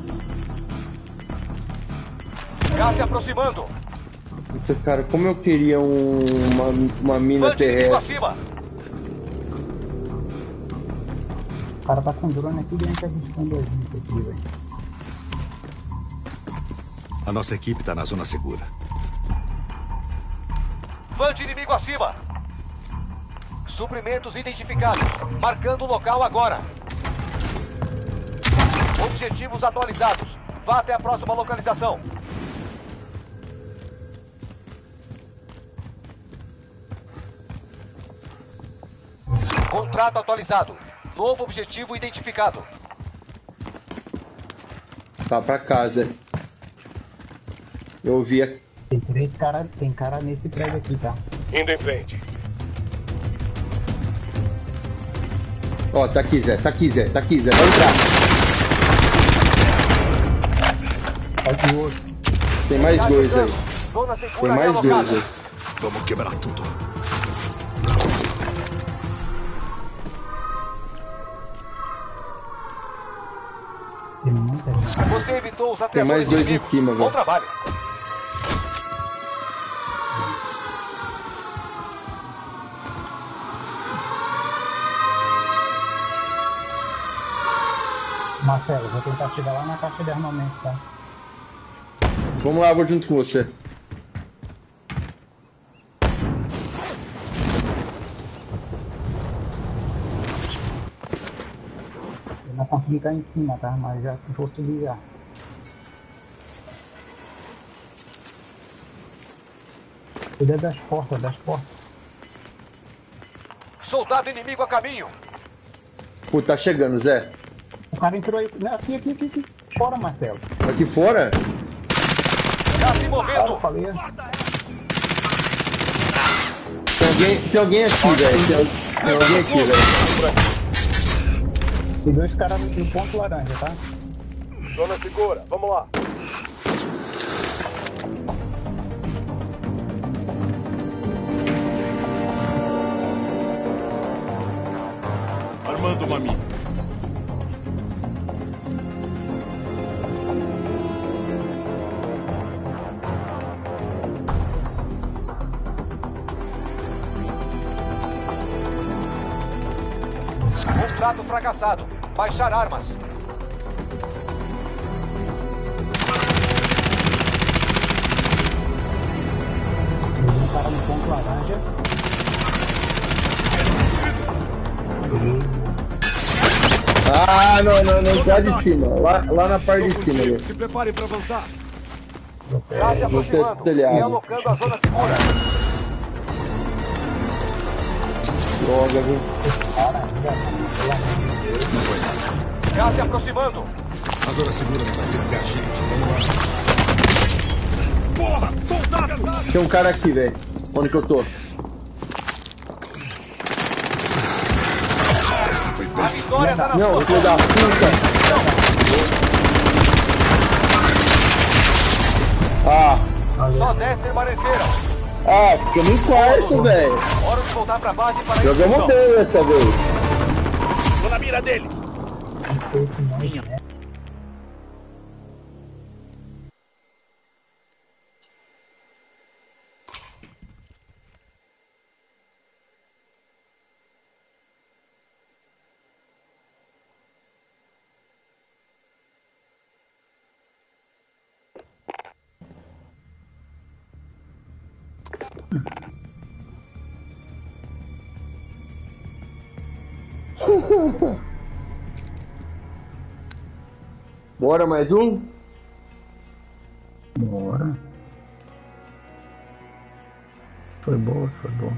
Gás se aproximando. Puta, cara, como eu queria uma mina Van de inimigo terrestre. acima. O cara tá com drone aqui dentro da gente com 2 aqui, velho. A nossa equipe tá na zona segura. Van de inimigo acima. Suprimentos identificados. Marcando o local agora. Objetivos atualizados. Vá até a próxima localização. Contrato atualizado. Novo objetivo identificado. Tá pra casa. Eu ouvi a... Tem cara nesse prédio aqui, tá? Indo em frente. Ó, tá aqui, Zé. Tá aqui, Zé. Tá aqui, Zé. Vai entrar. Tá de outro. Tem mais dois aí. Zona Tem segura mais realocada. dois aí. Vamos quebrar tudo. Tem muita gente. Você evitou os Tem mais rastreadores dois em inimigos. cima, Bom velho. trabalho. Marcelo, vou tentar chegar lá na caixa de armamento, tá? Vamos lá, vou junto com você. Eu não consegui cair em cima, tá? Mas já vou subir já. Cuida das portas, Soldado inimigo a caminho. Pô, tá chegando, Zé. O cara entrou aí. Não, aqui. Fora, Marcelo. Aqui fora? Já se Eu movendo. falei. Tem alguém aqui, velho. Tem alguém aqui, velho. Tem 2 caras no ponto laranja, tá? Zona segura. Vamos lá. Armando uma mina. Contrato fracassado. Baixar armas. Tem um cara no ponto laranja. Ah, não, tá de cima. Lá na parte de cima, velho. Se preparem para avançar. Já se Vou ter aproximando. telhado. Realocando a zona segura. Droga, viu? Já se aproximando. A zona segura não vai pegar a gente. Vamos lá. Porra! Soldado! Tem um cara aqui, velho. Onde que eu tô? Essa foi A perto. vitória está na Não, sua filho mão. da puta. Ah, Só 10 permaneceram. ficamos em quarto, velho. Hora de voltar pra base para a Jogamos instrução. bem dessa vez. Tô na mira deles. Bora mais um? Bora. Foi boa, foi boa.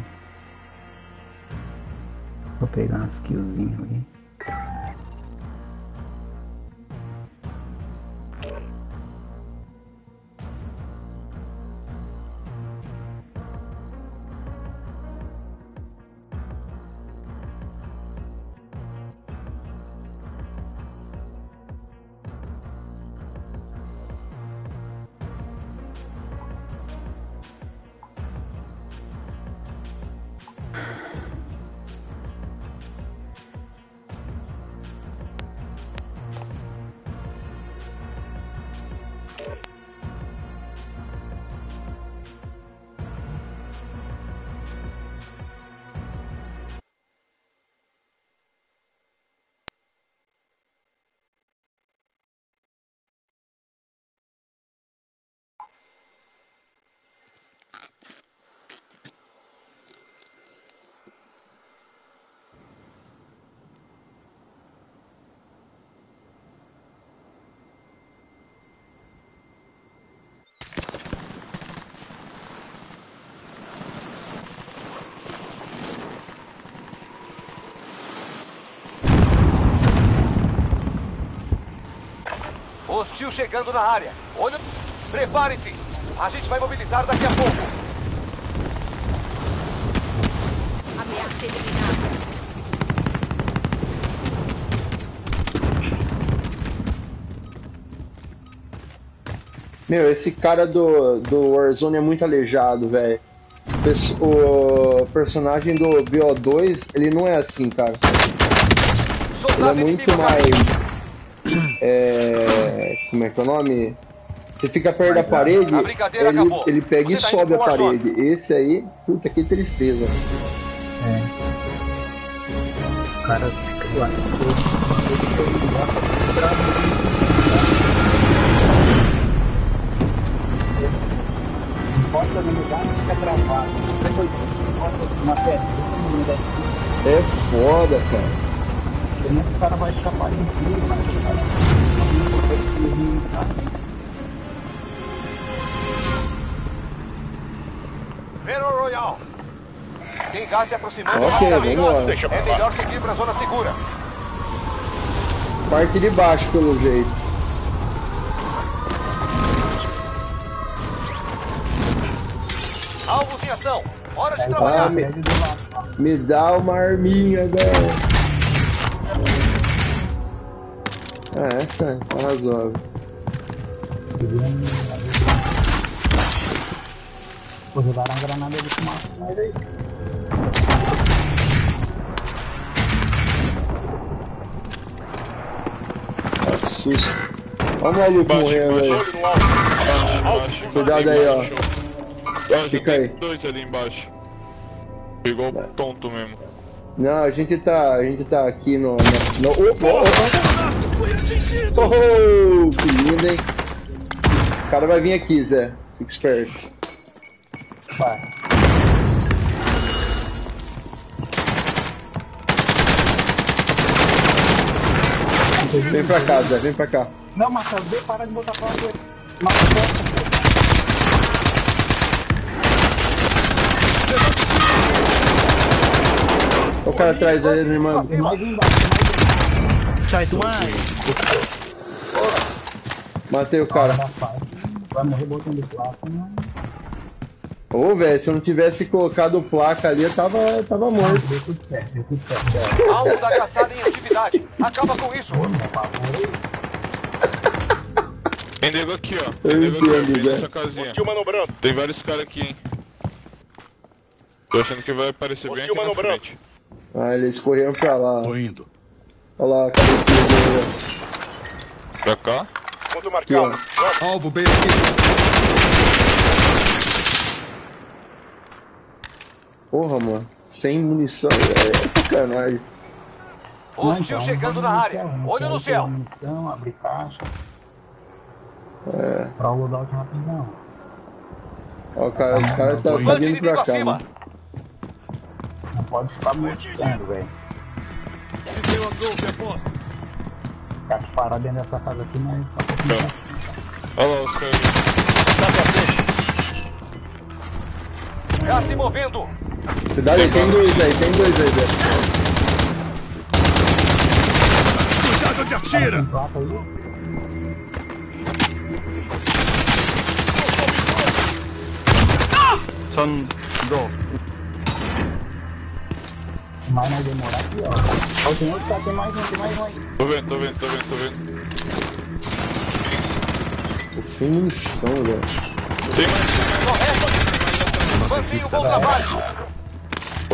Vou pegar umas killzinhas ali. Hostil chegando na área. Olha. Prepare-se. A gente vai mobilizar daqui a pouco. Ameaça eliminada. Meu, esse cara do Warzone é muito aleijado, velho. O personagem do BO2, ele não é assim, cara. Ele é muito mais... como é que é o nome? Você fica perto da parede, ele pega e sobe a parede. Esse aí, puta que tristeza. O cara fica lá. Encosta no lugar e fica travado. Uma pedra. É foda, cara. O cara vai escapar de tudo, cara. Battle Royale. Tem gás se aproximando Ok, rapidamente. vambora. É melhor seguir para a zona segura. Parte de baixo, pelo jeito. Alvos em ação. Hora de trabalhar. Me dá uma arminha, velho. Essa tá razoável. Vou jogar uma granada de fumaça, mas aí. Susto. Olha o maluco morrendo aí. Cuidado aí, ó. Fica aí. Dois ali embaixo. Igual tonto mesmo. Não, a gente tá aqui no... Oh, que lindo, hein? O cara vai vir aqui, Zé. Fica esperto. Vai. Vem pra cá, Zé. Vem pra cá. Não, Marcelo, para de botar pra lá. Marcelo. O cara atrás aí, meu irmão. Matei o cara. Vai morrer botando placa, não. Ô, velho, se eu não tivesse colocado placa ali, eu tava morto. Deu tudo certo. Alvo da caçada em atividade. Acaba com isso. Tem nego aqui, ó. Eu Tem nego aqui, entendo, bem Zé. nessa casinha. Hostil manobrando. Tem vários caras aqui, hein. Tô achando que vai aparecer bem aqui na frente. Ah, eles correram pra lá. Tô indo. Olha lá, a cabecinha dele. Pra cá. Ponto marcado. Alvo bem aqui. Porra, mano. Sem munição, velho. É sacanagem. Hostil chegando na área. Olho no céu. Munição, abre caixa. É. Pra o loadout rapidão. Ó, os caras tá Bande vindo inimigo pra cá, acima. mano. Não pode ficar mostrando, velho. Ficar parado dentro dessa casa aqui, mas... Olha lá os caras. Já se movendo. Cidade, tem dois aí, velho. Cuidado onde atira! Placa aí. São dois. Mas vai demorar aqui, ó. Ó, tem outro cara, tem mais um aí. Tô vendo. Sem munição, velho. Tem mais. Correto. Mantenha o bom trabalho. Ó.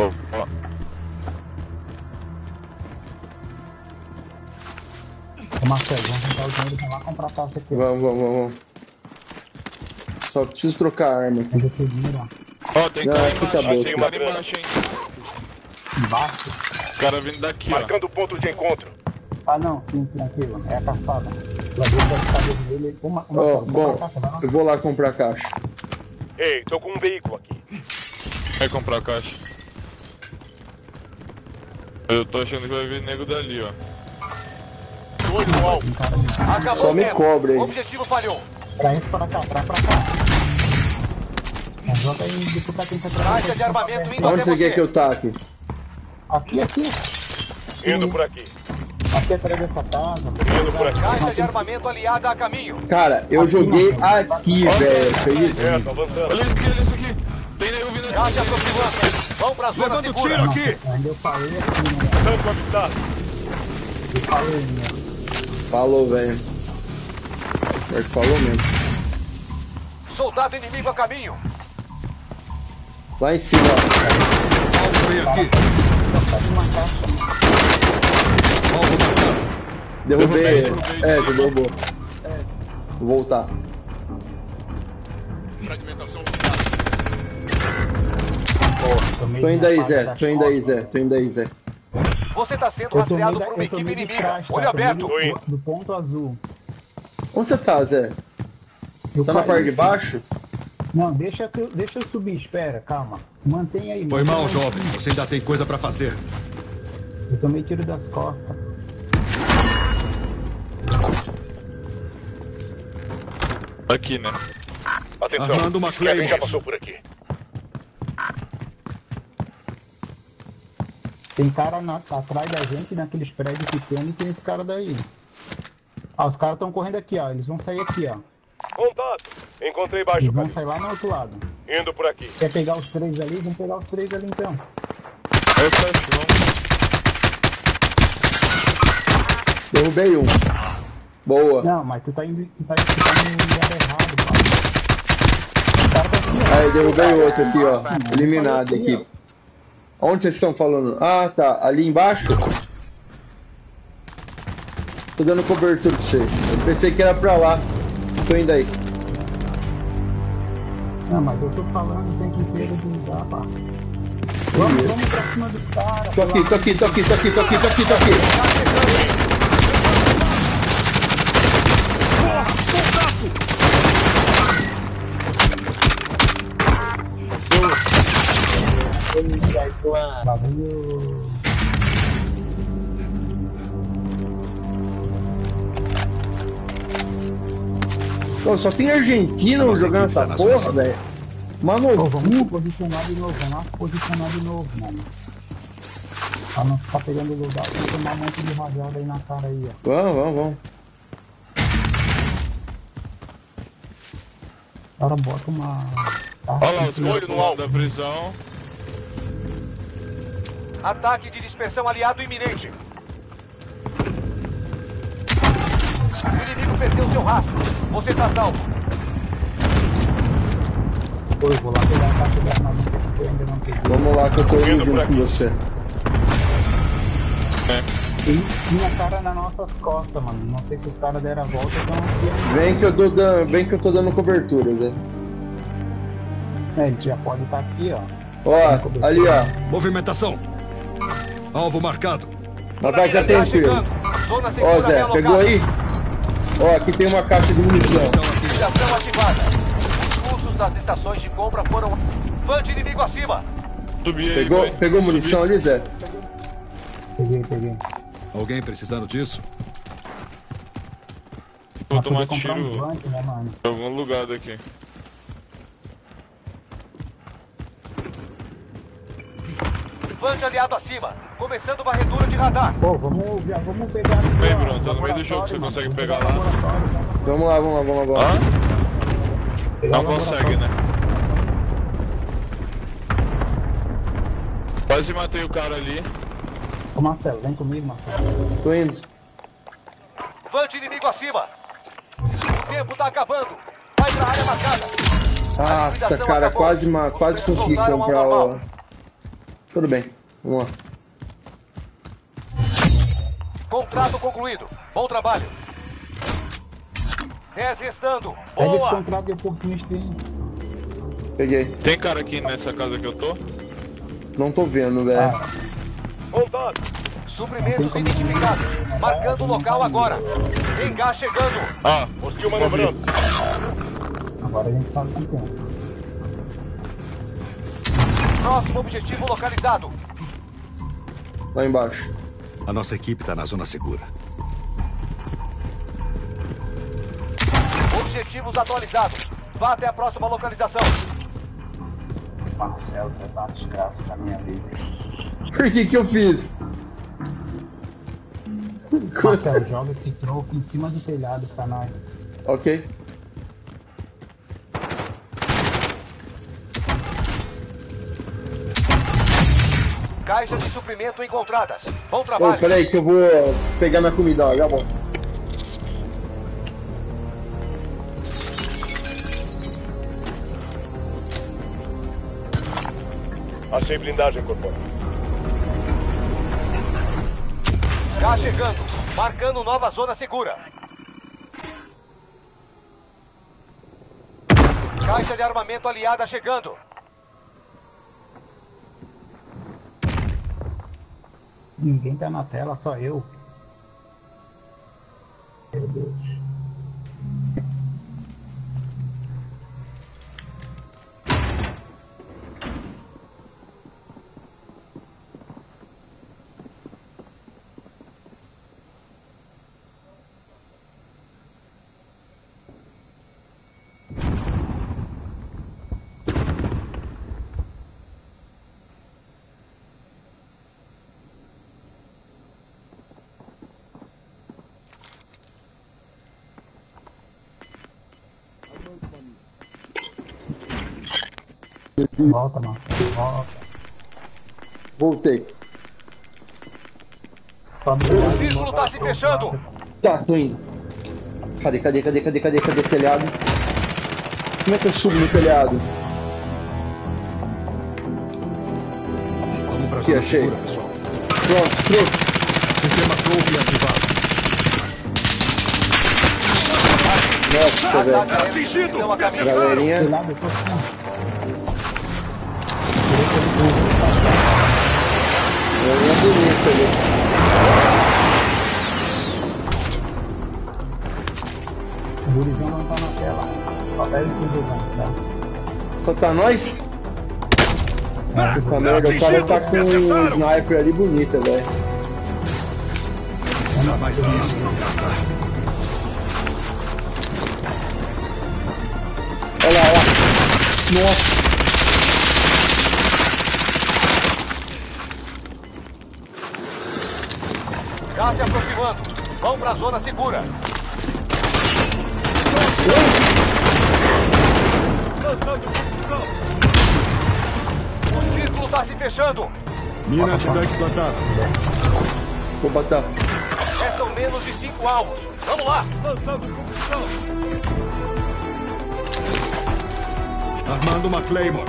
Ô, Marcelo, vamos juntar o dinheiro e vamos lá comprar taça aqui. Vamos. Só preciso trocar a arma. Pega esse dinheiro, ó. Ó, tem cara aqui tá embaixo, bom, tem tá. cara embaixo, hein. Embaixo? Os caras vindo daqui, ó. Marcando o ponto de encontro. Ah, não, sim, tranquilo. É a caçada. Lá dentro da cabeça dele, Ó, bom, eu vou lá comprar a caixa. Ei, tô com um veículo aqui. Vai comprar a caixa. Eu tô achando que vai vir nego dali, ó. Olho no alvo. Acabou Só o me tempo. cobre aí. O objetivo falhou. Traz pra cá. Joga aí, disputar quem tá Caixa de armamento indo Onde até você quer que você. eu taque? Aqui. Indo por aqui. Aqui atrás dessa casa. Indo por aqui. Caixa de armamento aliada a caminho. Cara, eu joguei aqui, velho. Acredita? Certo, avançando. Olha isso aqui. Tem nego vindo aqui. Caixa aproximando. Vão pra zona Levando segura. tiro aqui! Ainda eu falei assim, né? Tanto avisado. Eu falei, né? Falou, velho. Pior que falou mesmo. Soldado inimigo a caminho. Lá em cima, ó. Alvo vem aqui! Alvo marcado! Derrubei ele. É, você derrubou. Vou voltar. Fragmentação Tô indo aí, Zé. Tô indo aí, Zé. Você tá sendo rastreado por uma equipe inimiga. Olho aberto. Do ponto azul. Onde você tá, Zé? Tá na parte de baixo? Não, deixa eu subir, espera, calma. Mantenha aí. Foi mal, mantém aí. jovem. Você ainda tem coisa pra fazer. Eu tomei tiro das costas. Aqui, né? Atenção. Armando uma Kevin já Claymore. passou por aqui. Tem cara atrás da gente, naqueles prédios pequenos, e tem esse cara daí. Ah, os caras estão correndo aqui, ó. Eles vão sair aqui, ó. Contato. Encontrei baixo, Eles vão cara. sair lá no outro lado. Indo por aqui. Quer pegar os três ali? Vamos pegar os três ali então. Aí fecha, vamos. Derrubei um. Boa. Não, mas tu tá indo no lugar errado, cara. O cara tá aqui, ó. Aí, derrubei outro aqui, ó. Eliminado aqui. Onde vocês estão falando? Ah, tá. Ali embaixo? Tô dando cobertura pra você. Eu pensei que era pra lá. Tô indo aí. Não, mas eu tô falando o tempo inteiro de lugar, pá. Vamos pra cima dos caras. Tô aqui. Bagulho. Pô, só tem argentino jogando essa porra, velho. Mano, Pô, vamos se posicionar de novo, mano. Pra não ficar pegando lugar, vamos tomar um monte de rajada aí na cara aí, ó. vamos. O cara bota uma... Olha lá, os caras pulando da prisão. Ataque de dispersão aliado iminente. O inimigo perdeu seu rastro. Você tá salvo. Pô, eu vou lá pegar a caixa de armamento que eu ainda não peguei. Vamos lá que eu tô indo junto com você. Tinha cara nas nossas costas, mano. Não sei se os caras deram a volta ou estão aqui. Vem que eu tô dando cobertura, Zé. É, ele já pode estar aqui, ó. Ó, ali, ó. Movimentação! Alvo marcado! Rapaz, tá Tá tranquilo. chegando. Zona Ó, segura Zé, realocada. pegou aí? Ó, aqui tem uma caixa de munição. Munição ativada. Os pulsos das estações de compra foram... Van de inimigo acima! Subi aí, boy. Pegou munição ali, Zé? Peguei. Alguém precisando disso? Vou Mas tomar podia comprar tiro um Vant, né, mano? em algum lugar daqui. Van de aliado acima! Começando varredura de radar! Pô, vamos pegar... Vem, Bruno, tá no meio do jogo, você consegue pegar lá? Vamos lá agora. Hã? Não consegue, né? Quase matei o cara ali. Ô Marcelo, vem comigo, Marcelo. Tô indo. Van de inimigo acima! O tempo tá acabando! Vai pra área marcada! A Nossa, liquidação cara, acabou. quase Os consegui preços voltaram ao comprar normal. o... Tudo bem, vamos lá. Contrato concluído. Bom trabalho. 10 restando. Pega esse Boa! contrato de oportunista aí. Peguei. Tem cara aqui nessa casa que eu tô? Não tô vendo, velho. Voltando. Suprimentos identificados. Marcando o local agora. Engás chegando. Ah, Hostil manobrando. Agora a gente sabe que tem. Próximo objetivo localizado. Lá embaixo. A nossa equipe tá na zona segura. Objetivos atualizados. Vá até a próxima localização. Marcelo, vai dar uma desgraça pra minha vida. Por que eu fiz? Marcelo, joga esse troco em cima do telhado pra nós. Ok. Caixas de suprimento encontradas. Bom Ô, trabalho. peraí que eu vou pegar minha comida, ó, já bom. Achei blindagem, corporal. Gás chegando. Marcando nova zona segura. Caixa de armamento aliada chegando. Ninguém tá na tela, só eu. Meu Deus. Volta, mano. Volta. Voltei. O círculo tá se fechando. Tá, tô indo. Cadê o telhado? Como é que eu subo no telhado? Vamos pra Aqui, zona achei. segura, pessoal. Pronto, trouxe. Sistema Cloak ativado. Nossa, velho. Atingido. Galerinha. Telhado, eu tô assim. Galerinha bonita ali. O gurizão não tá na tela. Só pega esse gurizão, tá? Só tá nós? Puta merda, o cara tá com um sniper ali bonita, velho. Precisa mais que isso, não dá. Olha lá. Nossa. Gás se aproximando. Vão pra zona segura. O círculo tá se fechando. Mina atividade explotada. Vou botar. Restam menos de 5 alvos. Vamos lá. Armando uma Claymore.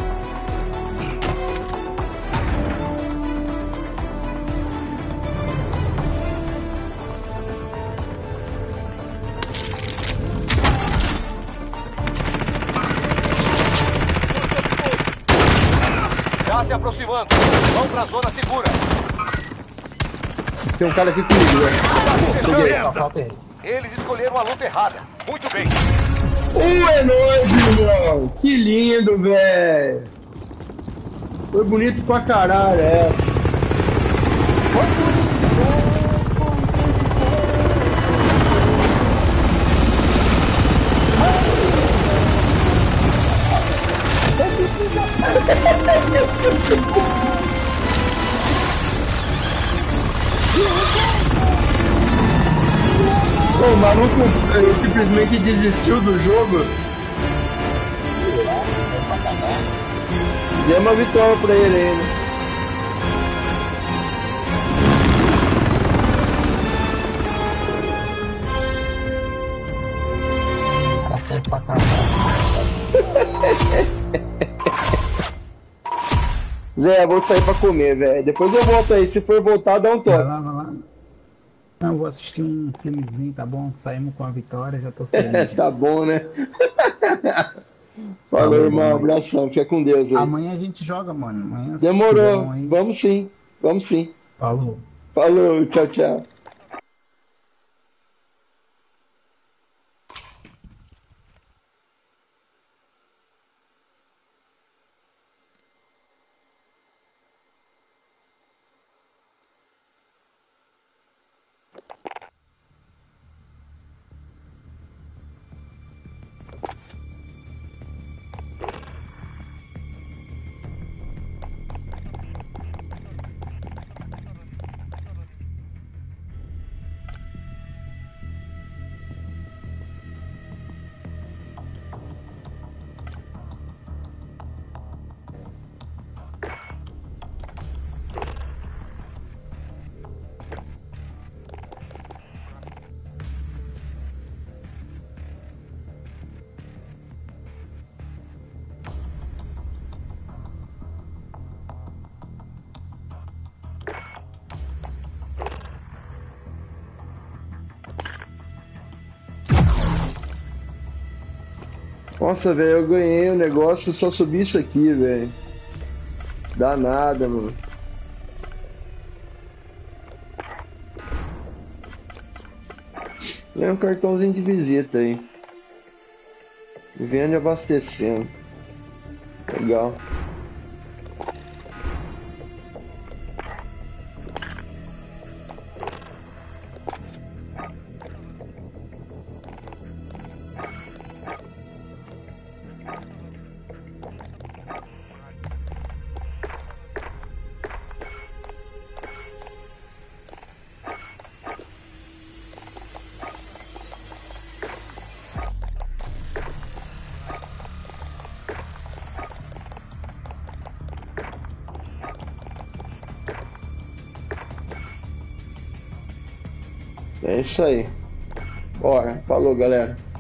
Gás se aproximando. Vão pra zona segura. Tem um cara aqui comigo, velho. Tá se fechando. Só falta ele. Eles escolheram a luta errada. Muito bem. É nóis, irmão! Que lindo, velho! Foi bonito pra caralho essa. O maluco simplesmente desistiu do jogo. Deu uma vitória pra ele ainda. Tá certo pra caralho. Zé, vou sair pra comer, velho. Depois eu volto aí. Se for voltar, dá um Vai toque. lá, vai lá. Não, vou assistir um filmezinho, tá bom? Saímos com a vitória, já tô feliz. Tá bom, né? Falou, irmão. mano. Abração. Fica com Deus aí. Amanhã a gente joga, mano. Amanhã, Demorou. bom, hein? Vamos sim. Vamos sim. Falou. Falou. Tchau, tchau. Nossa, velho, eu ganhei o negócio, só subi isso aqui, velho. Dá nada, mano. Ganhei um cartãozinho de visita aí. Vivendo e abastecendo. Legal. É isso aí. Bora. Falou, galera.